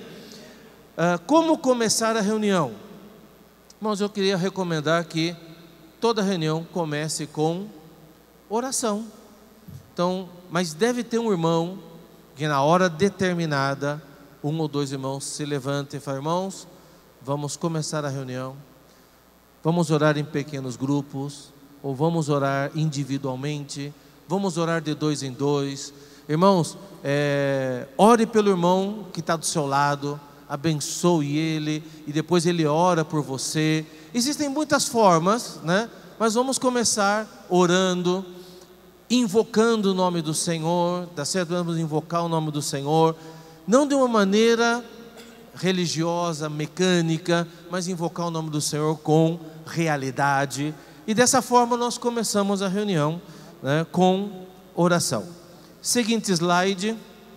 Como começar a reunião? Irmãos, eu queria recomendar que toda reunião comece com oração. Então, mas deve ter um irmão que na hora determinada, um ou dois irmãos se levantem e falem: irmãos, vamos começar a reunião, vamos orar em pequenos grupos, ou vamos orar individualmente, vamos orar de 2 em 2. Irmãos, ore pelo irmão que está do seu lado, abençoe ele, e depois ele ora por você. Existem muitas formas, né? Mas vamos começar orando, invocando o nome do Senhor, tá certo? Vamos invocar o nome do Senhor, não de uma maneira religiosa, mecânica, mas invocar o nome do Senhor com realidade. E dessa forma nós começamos a reunião, né, com oração. Seguinte slide.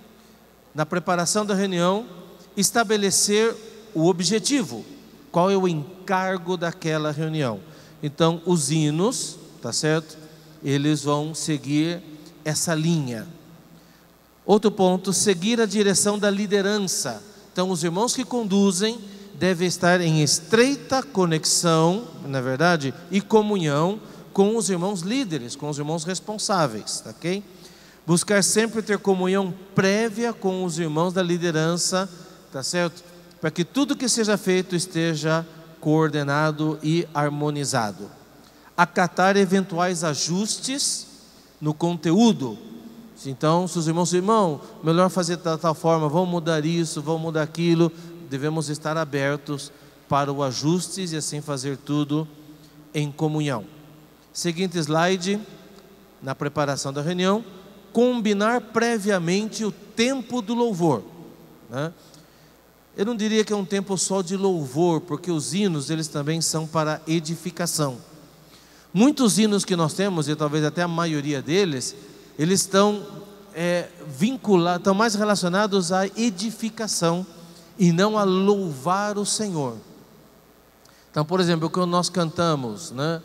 Na preparação da reunião, estabelecer o objetivo. Qual é o encargo daquela reunião? Então, os hinos, tá certo? Eles vão seguir essa linha. Outro ponto, seguir a direção da liderança. Então, os irmãos que conduzem devem estar em estreita conexão, na verdade, e comunhão com os irmãos líderes, com os irmãos responsáveis, ok? Buscar sempre ter comunhão prévia com os irmãos da liderança, tá certo? Para que tudo que seja feito esteja coordenado e harmonizado. Acatar eventuais ajustes no conteúdo. Então, se os irmãos dizem: irmão, melhor fazer de tal forma, vamos mudar isso, vamos mudar aquilo, devemos estar abertos para o ajuste e assim fazer tudo em comunhão. Seguinte slide. Na preparação da reunião, combinar previamente o tempo do louvor, né? Eu não diria que é um tempo só de louvor, porque os hinos, eles também são para edificação. Muitos hinos que nós temos, e talvez até a maioria deles, eles estão vinculados, estão mais relacionados à edificação e não a louvar o Senhor. Então, por exemplo, quando nós cantamos, né?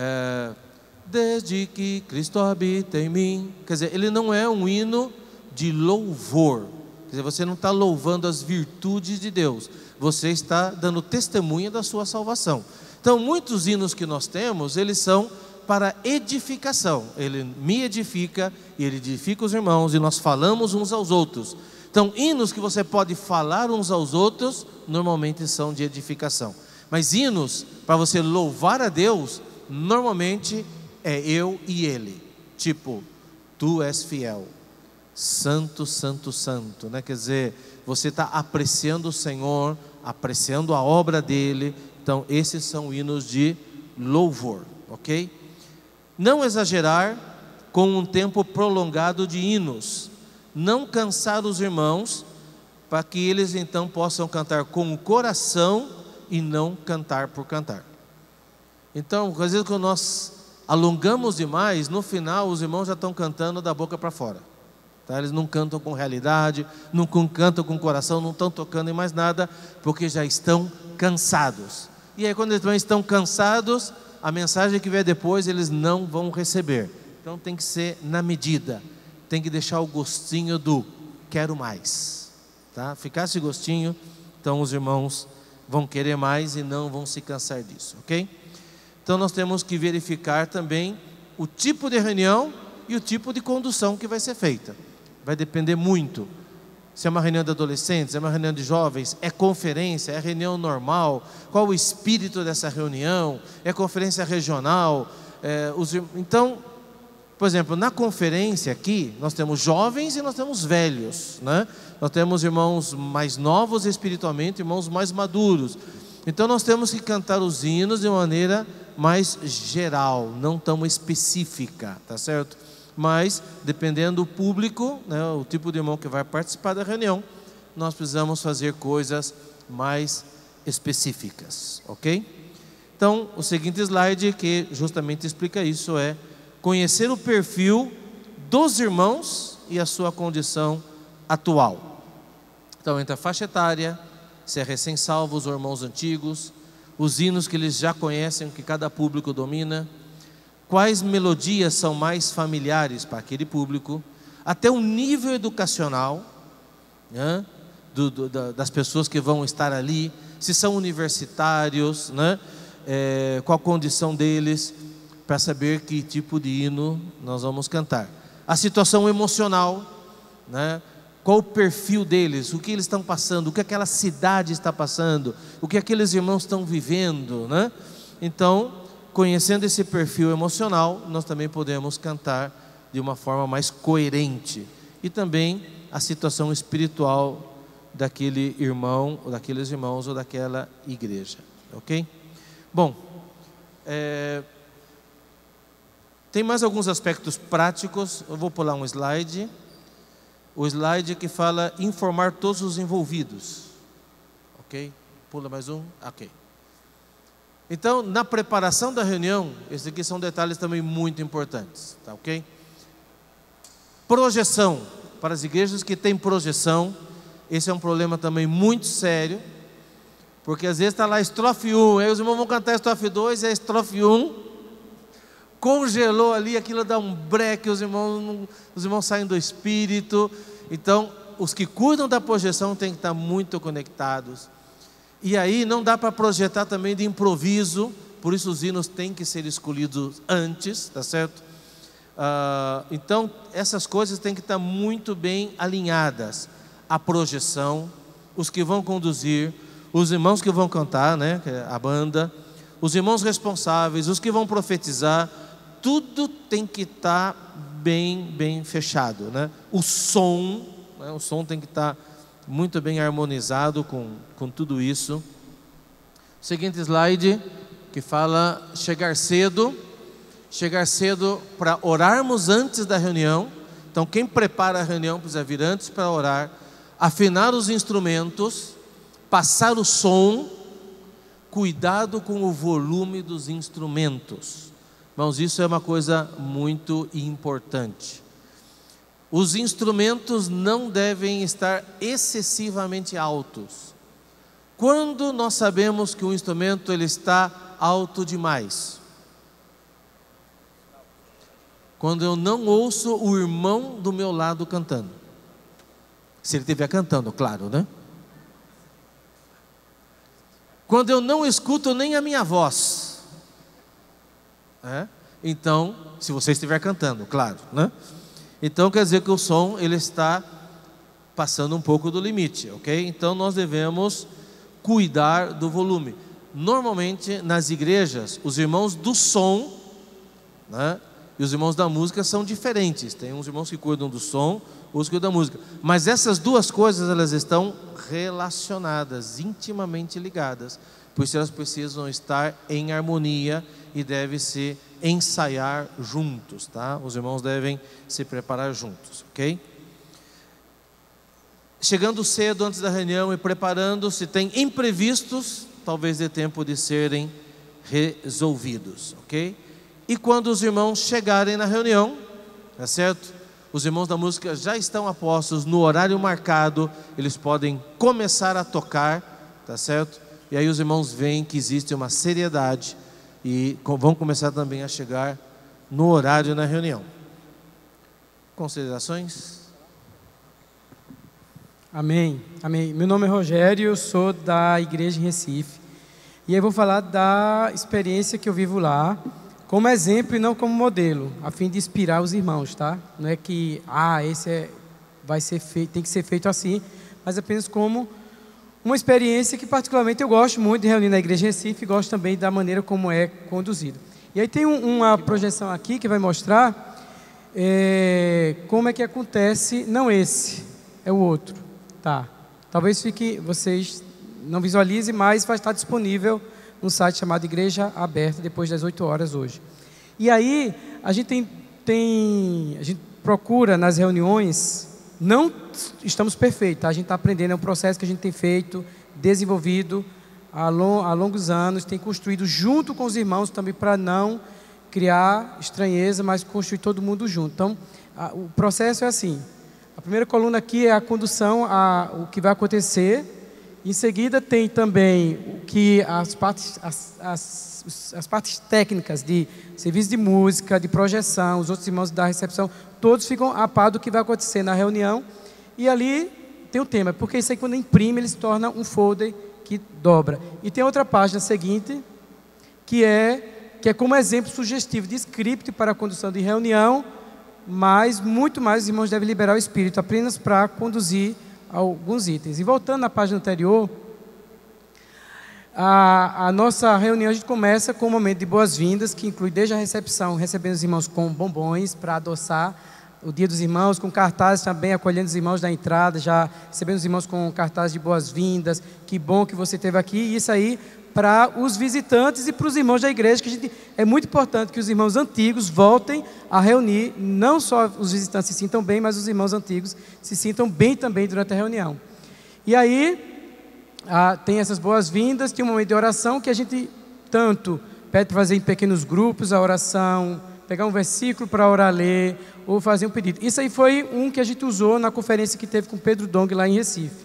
Desde que Cristo habita em mim, quer dizer, ele não é um hino de louvor. Quer dizer, você não está louvando as virtudes de Deus, você está dando testemunha da sua salvação. Então, muitos hinos que nós temos, eles são para edificação. Ele me edifica e ele edifica os irmãos, e nós falamos uns aos outros. Então, hinos que você pode falar uns aos outros, normalmente são de edificação. Mas hinos para você louvar a Deus, normalmente é eu e ele. Tipo, tu és fiel, santo, santo, santo, né? Quer dizer, você está apreciando o Senhor, apreciando a obra dele. Então, esses são hinos de louvor, ok? Não exagerar com um tempo prolongado de hinos. Não cansar os irmãos, para que eles então possam cantar com o coração e não cantar por cantar. Então, às vezes quando nós alongamos demais, no final os irmãos já estão cantando da boca para fora, tá? Eles não cantam com realidade, não cantam com coração, não estão tocando em mais nada, porque já estão cansados. E aí quando eles também estão cansados, a mensagem que vier depois eles não vão receber. Então tem que ser na medida, tem que deixar o gostinho do quero mais, tá? Ficar esse gostinho, então os irmãos vão querer mais e não vão se cansar disso, ok? Então nós temos que verificar também o tipo de reunião e o tipo de condução que vai ser feita. vai depender muito. Se é uma reunião de adolescentes, é uma reunião de jovens, é conferência, é reunião normal, qual o espírito dessa reunião, é conferência regional. Então, por exemplo, na conferência aqui, nós temos jovens e nós temos velhos, né? Nós temos irmãos mais novos espiritualmente, irmãos mais maduros. Então nós temos que cantar os hinos de maneira mais geral, não tão específica, tá certo? Mas, dependendo do público, né, o tipo de irmão que vai participar da reunião, nós precisamos fazer coisas mais específicas, ok? Então, o seguinte slide que justamente explica isso é conhecer o perfil dos irmãos e a sua condição atual. Então, entra a faixa etária, se é recém-salvo, os irmãos antigos, os hinos que eles já conhecem, que cada público domina, quais melodias são mais familiares para aquele público, até o nível educacional, né, das pessoas que vão estar ali, se são universitários, né, qual a condição deles, para saber que tipo de hino nós vamos cantar. A situação emocional, né, qual o perfil deles, o que eles estão passando, o que aquela cidade está passando, o que aqueles irmãos estão vivendo, né? Então, conhecendo esse perfil emocional, nós também podemos cantar de uma forma mais coerente. E também a situação espiritual daquele irmão, ou daqueles irmãos, ou daquela igreja. Ok? Bom, tem mais alguns aspectos práticos. Eu vou pular um slide. O slide que fala informar todos os envolvidos. Ok? Pula mais um. Ok. Então, na preparação da reunião, esses aqui são detalhes também muito importantes, tá ok? Projeção, para as igrejas que têm projeção, esse é um problema também muito sério, porque às vezes está lá a estrofe 1, aí os irmãos vão cantar a estrofe 2, e a estrofe 1 congelou ali, aquilo dá um breque, os irmãos saem do espírito. Então, os que cuidam da projeção têm que estar muito conectados. E aí não dá para projetar também de improviso, por isso os hinos têm que ser escolhidos antes, tá certo? Então essas coisas têm que estar muito bem alinhadas. A projeção, os que vão conduzir, os irmãos que vão cantar, né, a banda, os irmãos responsáveis, os que vão profetizar, tudo tem que estar bem fechado, né? O som tem que estar muito bem harmonizado com tudo isso. Seguinte slide, que fala chegar cedo para orarmos antes da reunião. Então quem prepara a reunião precisa vir antes para orar, afinar os instrumentos, passar o som, cuidado com o volume dos instrumentos. Irmãos, isso é uma coisa muito importante. Os instrumentos não devem estar excessivamente altos. Quando nós sabemos que o instrumento ele está alto demais? Quando eu não ouço o irmão do meu lado cantando. Se ele estiver cantando, claro, né? Quando eu não escuto nem a minha voz. Então, se você estiver cantando, claro, né? Então quer dizer que o som ele está passando um pouco do limite, ok? Então nós devemos cuidar do volume. Normalmente nas igrejas os irmãos do som, né, e os irmãos da música são diferentes. Tem uns irmãos que cuidam do som, outros que cuidam da música. Mas essas duas coisas elas estão relacionadas, intimamente ligadas. Por isso elas precisam estar em harmonia e devem se ensaiar juntos, tá? Os irmãos devem se preparar juntos, ok? Chegando cedo antes da reunião e preparando, se tem imprevistos, talvez dê tempo de serem resolvidos, ok? E quando os irmãos chegarem na reunião, tá certo? Os irmãos da música já estão a postos no horário marcado, eles podem começar a tocar, tá certo? E aí os irmãos veem que existe uma seriedade e vão começar também a chegar no horário na reunião. Considerações? Amém, amém. Meu nome é Rogério, eu sou da igreja em Recife. E eu vou falar da experiência que eu vivo lá, como exemplo e não como modelo, a fim de inspirar os irmãos, tá? Não é que, esse é vai ser feito, tem que ser feito assim, mas apenas como uma experiência que particularmente eu gosto muito de reunir na Igreja Recife e gosto também da maneira como é conduzido. E aí tem uma projeção aqui que vai mostrar como é que acontece, não esse, é o outro, tá? Talvez vocês não visualizem, mas vai estar disponível no site chamado Igreja Aberta depois das 8 horas hoje. E aí a gente a gente procura nas reuniões, não estamos perfeitos, tá? A gente está aprendendo, é um processo que a gente tem feito, desenvolvido há longos anos, tem construído junto com os irmãos também para não criar estranheza, mas construir todo mundo junto. Então, o processo é assim. A primeira coluna aqui é a condução, o que vai acontecer. Em seguida tem também as partes técnicas de serviço de música, de projeção, os outros irmãos da recepção, todos ficam a par do que vai acontecer na reunião. E ali tem o tema, porque isso aí quando imprime, ele se torna um folder que dobra. E tem outra página seguinte, que é como exemplo sugestivo de script para a condução de reunião, mas muito mais os irmãos devem liberar o Espírito apenas para conduzir alguns itens. E voltando na página anterior, a nossa reunião a gente começa com um momento de boas-vindas, que inclui desde a recepção, recebendo os irmãos com bombons para adoçar o dia dos irmãos, com cartazes também, acolhendo os irmãos da entrada, já recebendo os irmãos com cartazes de boas-vindas, que bom que você esteve aqui, e isso aí para os visitantes e para os irmãos da igreja, que é muito importante que os irmãos antigos voltem a reunir, não só os visitantes se sintam bem, mas os irmãos antigos se sintam bem também durante a reunião. E aí, tem essas boas-vindas, tem um momento de oração que a gente tanto pede para fazer em pequenos grupos a oração, pegar um versículo para orar, ler, ou fazer um pedido. Isso aí foi um que a gente usou na conferência que teve com Pedro Dong lá em Recife.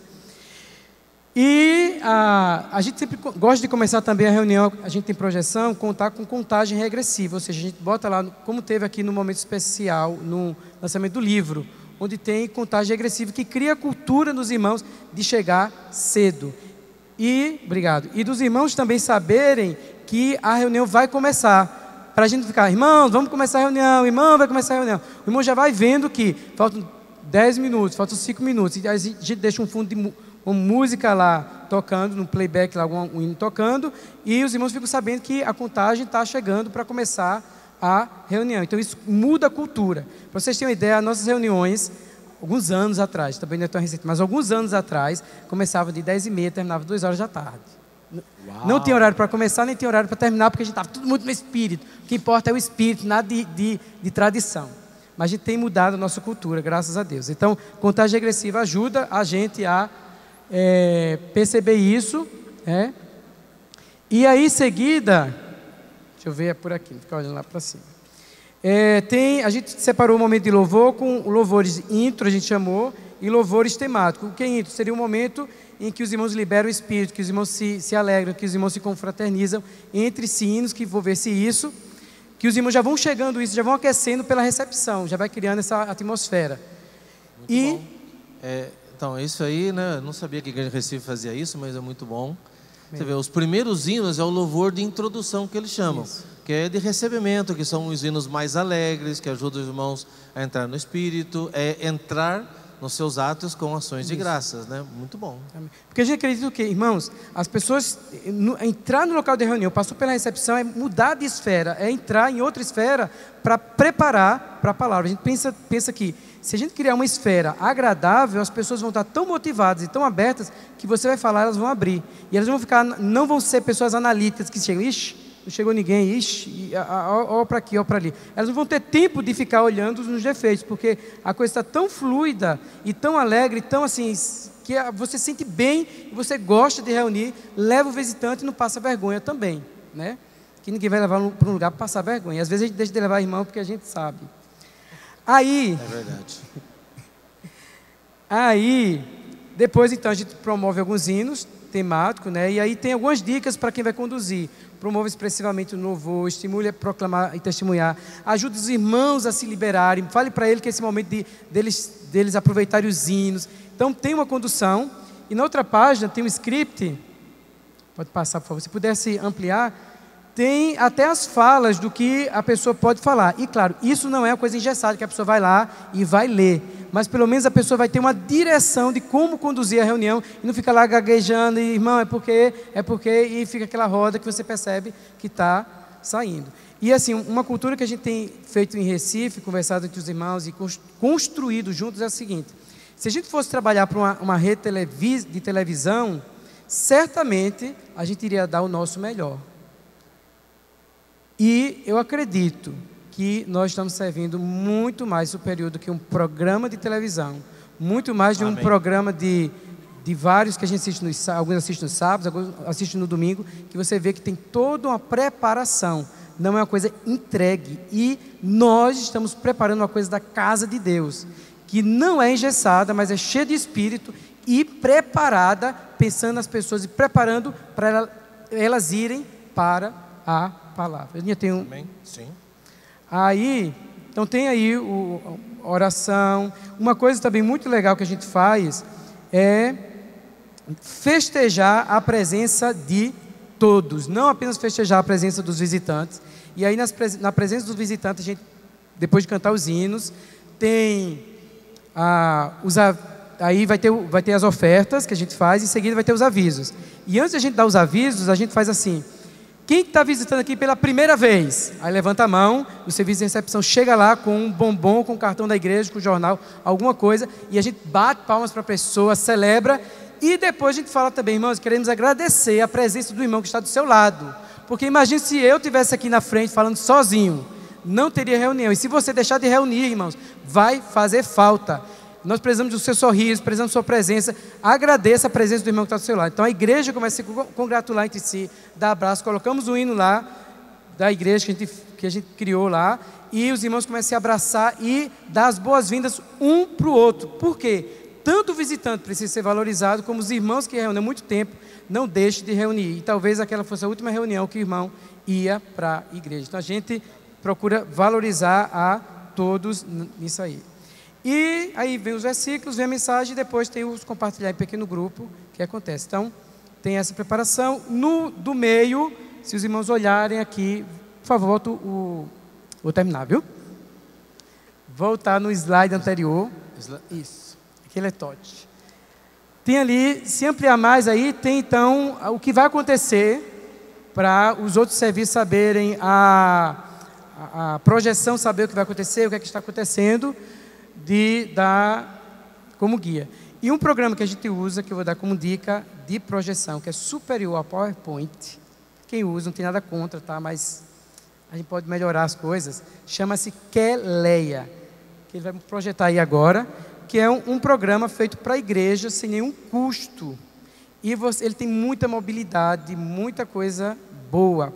E a gente sempre gosta de começar também a reunião, a gente tem projeção, contar com contagem regressiva, ou seja, a gente bota lá, como teve aqui no momento especial, no lançamento do livro, onde tem contagem regressiva, que cria a cultura nos irmãos de chegar cedo. Obrigado. E dos irmãos também saberem que a reunião vai começar, para a gente ficar, irmãos, vamos começar a reunião, irmão, vai começar a reunião. O irmão já vai vendo que faltam 10 minutos, faltam 5 minutos, e a gente deixa um fundo de uma música lá tocando, no playback lá, um hino tocando, e os irmãos ficam sabendo que a contagem está chegando para começar a reunião. Então isso muda a cultura. Para vocês terem uma ideia, as nossas reuniões, alguns anos atrás, também não é tão recente, mas alguns anos atrás, começavam de 10h30, terminava 2 horas da tarde. Uau. Não tinha horário para começar, nem tinha horário para terminar, porque a gente estava tudo muito no espírito. O que importa é o espírito, nada de tradição. Mas a gente tem mudado a nossa cultura, graças a Deus. Então, contagem regressiva ajuda a gente a perceber isso, e aí em seguida, deixa eu ver, é por aqui, não ficar olhando lá para cima, a gente separou o momento de louvor com louvores intro, a gente chamou, e louvores temáticos. O que é intro? Seria um momento em que os irmãos liberam o espírito, que os irmãos se alegram, que os irmãos se confraternizam entre si, hinos que envolvesse isso, que os irmãos já vão chegando isso, já vão aquecendo pela recepção, já vai criando essa atmosfera. Muito bom. Então, isso aí, né? Eu não sabia que a Igreja Recife fazia isso, mas é muito bom. Você vê, os primeiros hinos é o louvor de introdução que eles chamam, que é de recebimento, que são os hinos mais alegres, que ajudam os irmãos a entrar no Espírito, entrar nos seus atos com ações de graças, né? Muito bom. Porque a gente acredita que, irmãos, as pessoas, entrar no local de reunião, passou pela recepção, é mudar de esfera, é entrar em outra esfera para preparar para a palavra. A gente pensa que, se a gente criar uma esfera agradável, as pessoas vão estar tão motivadas e tão abertas que você vai falar, elas vão abrir. E elas não vão ser pessoas analíticas que chegam, ixi, não chegou ninguém, ixi, ó para aqui, ó para ali. Elas não vão ter tempo de ficar olhando nos defeitos, porque a coisa está tão fluida e tão alegre, tão assim, que você sente bem e você gosta de reunir, leva o visitante e não passa vergonha também, né? Que ninguém vai levar para um lugar para passar vergonha. Às vezes a gente deixa de levar irmão porque a gente sabe. Aí, é verdade. Aí, depois então a gente promove alguns hinos temáticos, né? E aí tem algumas dicas para quem vai conduzir. Promova expressivamente o louvor, estimule a proclamar e testemunhar, ajude os irmãos a se liberarem, fale para ele que é esse momento deles aproveitarem os hinos. Então tem uma condução, e na outra página tem um script, pode passar por favor, se pudesse ampliar, tem até as falas do que a pessoa pode falar. E claro, isso não é uma coisa engessada que a pessoa vai lá e vai ler. Mas pelo menos a pessoa vai ter uma direção de como conduzir a reunião e não fica lá gaguejando, e, irmão, é porque, e fica aquela roda que você percebe que está saindo. E assim, uma cultura que a gente tem feito em Recife, conversado entre os irmãos e construído juntos é o seguinte: se a gente fosse trabalhar para uma rede de televisão, certamente a gente iria dar o nosso melhor. E eu acredito que nós estamos servindo muito mais superior do que um programa de televisão, muito mais de um programa de vários que a gente assiste, alguns assistem nos sábados, alguns assistem no domingo, que você vê que tem toda uma preparação, não é uma coisa entregue. E nós estamos preparando uma coisa da casa de Deus, que não é engessada, mas é cheia de espírito e preparada, pensando nas pessoas e preparando para elas irem para a palavra. Eu já tenho... Amém. Sim. Aí, então tem aí a oração. Uma coisa também muito legal que a gente faz é festejar a presença de todos, não apenas festejar a presença dos visitantes. E aí na presença dos visitantes, a gente, depois de cantar os hinos, tem aí vai ter as ofertas que a gente faz, e em seguida vai ter os avisos. E antes de a gente dar os avisos, a gente faz assim: quem está visitando aqui pela primeira vez? Aí levanta a mão, o serviço de recepção chega lá com um bombom, com o cartão da igreja, com o jornal, alguma coisa, e a gente bate palmas para a pessoa, celebra, e depois a gente fala também: irmãos, queremos agradecer a presença do irmão que está do seu lado, porque imagine se eu estivesse aqui na frente falando sozinho, não teria reunião. E se você deixar de reunir, irmãos, vai fazer falta. Nós precisamos do seu sorriso, precisamos da sua presença. Agradeça a presença do irmão que está do seu lado. Então a igreja começa a se congratular entre si, dá abraço, colocamos o hino lá da igreja que a gente criou lá, e os irmãos começam a se abraçar e dar as boas-vindas um para o outro. Por quê? Tanto o visitante precisa ser valorizado, como os irmãos que reúnem há muito tempo não deixem de reunir. E talvez aquela fosse a última reunião que o irmão ia para a igreja. Então a gente procura valorizar a todos nisso aí. E aí vem os versículos, vem a mensagem, e depois tem os compartilhar em pequeno grupo, que acontece. Então, tem essa preparação. Do meio, se os irmãos olharem aqui, por favor, vou terminar, viu? Voltar no slide anterior. Isso, aquele é touch. Tem ali, se ampliar mais aí, tem então o que vai acontecer para os outros serviços saberem, a projeção saber o que vai acontecer, o que é que está acontecendo, de dar como guia. E um programa que a gente usa, que eu vou dar como dica de projeção, que é superior ao PowerPoint, quem usa, não tem nada contra, tá? Mas a gente pode melhorar as coisas, chama-se Keleia, que ele vai projetar aí agora, que é um programa feito para a igreja, sem nenhum custo, e ele tem muita mobilidade, muita coisa boa.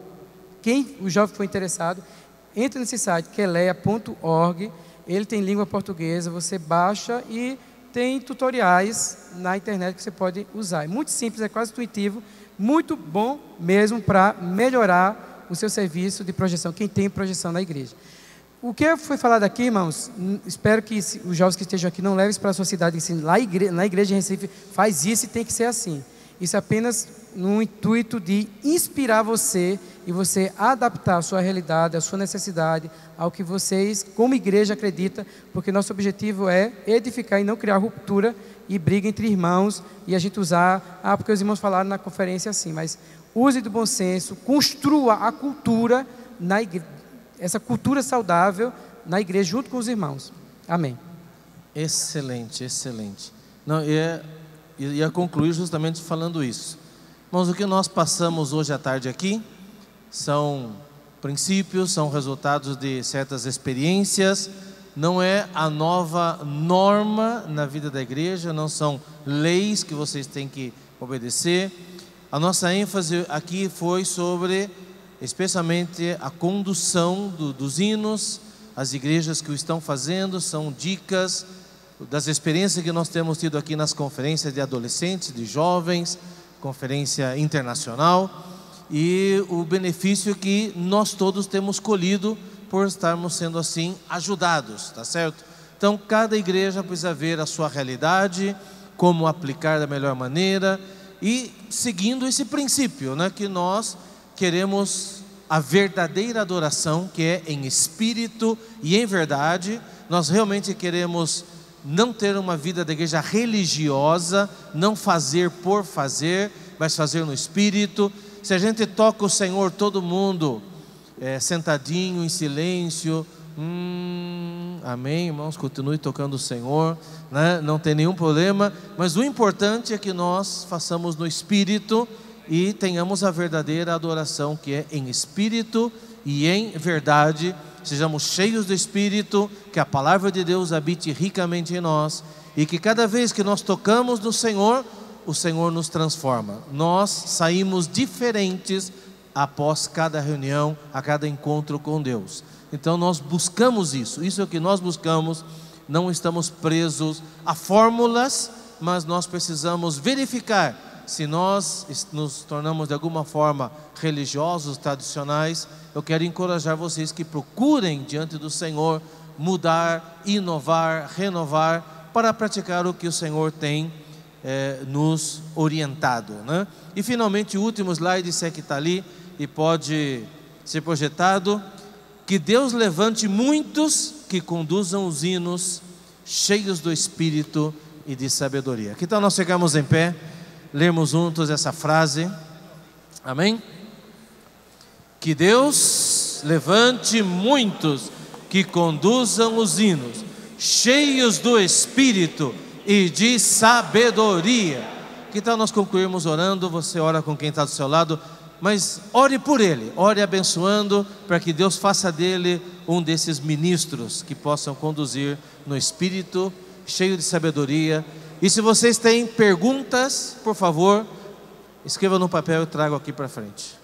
O jovem que for interessado, entra nesse site, keleia.org. Ele tem língua portuguesa, você baixa, e tem tutoriais na internet que você pode usar. É muito simples, é quase intuitivo, muito bom mesmo para melhorar o seu serviço de projeção, quem tem projeção na igreja. O que foi falado aqui, irmãos, espero que os jovens que estejam aqui não levem isso para a sua cidade, ensinem lá na igreja de Recife, faz isso e tem que ser assim. Isso é apenas no intuito de inspirar você e você adaptar a sua realidade, a sua necessidade, ao que vocês, como igreja, acreditam, porque nosso objetivo é edificar e não criar ruptura e briga entre irmãos, e a gente usar, porque os irmãos falaram na conferência assim, mas use do bom senso, construa a cultura na igreja, essa cultura saudável na igreja junto com os irmãos. Amém. Excelente, excelente. Não, ia concluir justamente falando isso. Irmãos, o que nós passamos hoje à tarde aqui são princípios, são resultados de certas experiências, não é a nova norma na vida da igreja, não são leis que vocês têm que obedecer. A nossa ênfase aqui foi sobre, especialmente, a condução dos hinos, as igrejas que o estão fazendo, são dicas das experiências que nós temos tido aqui nas conferências de adolescentes, de jovens, conferência internacional, e o benefício que nós todos temos colhido por estarmos sendo assim ajudados, tá certo? Então cada igreja precisa ver a sua realidade, como aplicar da melhor maneira, e seguindo esse princípio, né, que nós queremos a verdadeira adoração, que é em espírito e em verdade. Nós realmente queremos não ter uma vida da igreja religiosa, não fazer por fazer, mas fazer no espírito. Se a gente toca o Senhor, todo mundo sentadinho, em silêncio, amém, irmãos, continue tocando o Senhor, né? Não tem nenhum problema, mas o importante é que nós façamos no espírito e tenhamos a verdadeira adoração, que é em espírito e em verdade. Sejamos cheios do Espírito, que a palavra de Deus habite ricamente em nós, e que cada vez que nós tocamos no Senhor, o Senhor nos transforma. Nós saímos diferentes após cada reunião, a cada encontro com Deus. Então nós buscamos isso, isso é o que nós buscamos. Não estamos presos a fórmulas, mas nós precisamos verificar se nós nos tornamos de alguma forma religiosos, tradicionais. Eu quero encorajar vocês que procurem diante do Senhor mudar, inovar, renovar, para praticar o que o Senhor tem nos orientado, né? E finalmente o último slide, se é que está ali e pode ser projetado: que Deus levante muitos que conduzam os hinos cheios do Espírito e de sabedoria. Que tal nós chegarmos em pé, lermos juntos essa frase? Amém? Que Deus levante muitos que conduzam os hinos cheios do Espírito e de sabedoria. Que tal nós concluirmos orando? Você ora com quem está do seu lado, mas ore por ele, ore abençoando, para que Deus faça dele um desses ministros que possam conduzir no Espírito, cheio de sabedoria. E se vocês têm perguntas, por favor, escreva no papel e traga aqui para frente.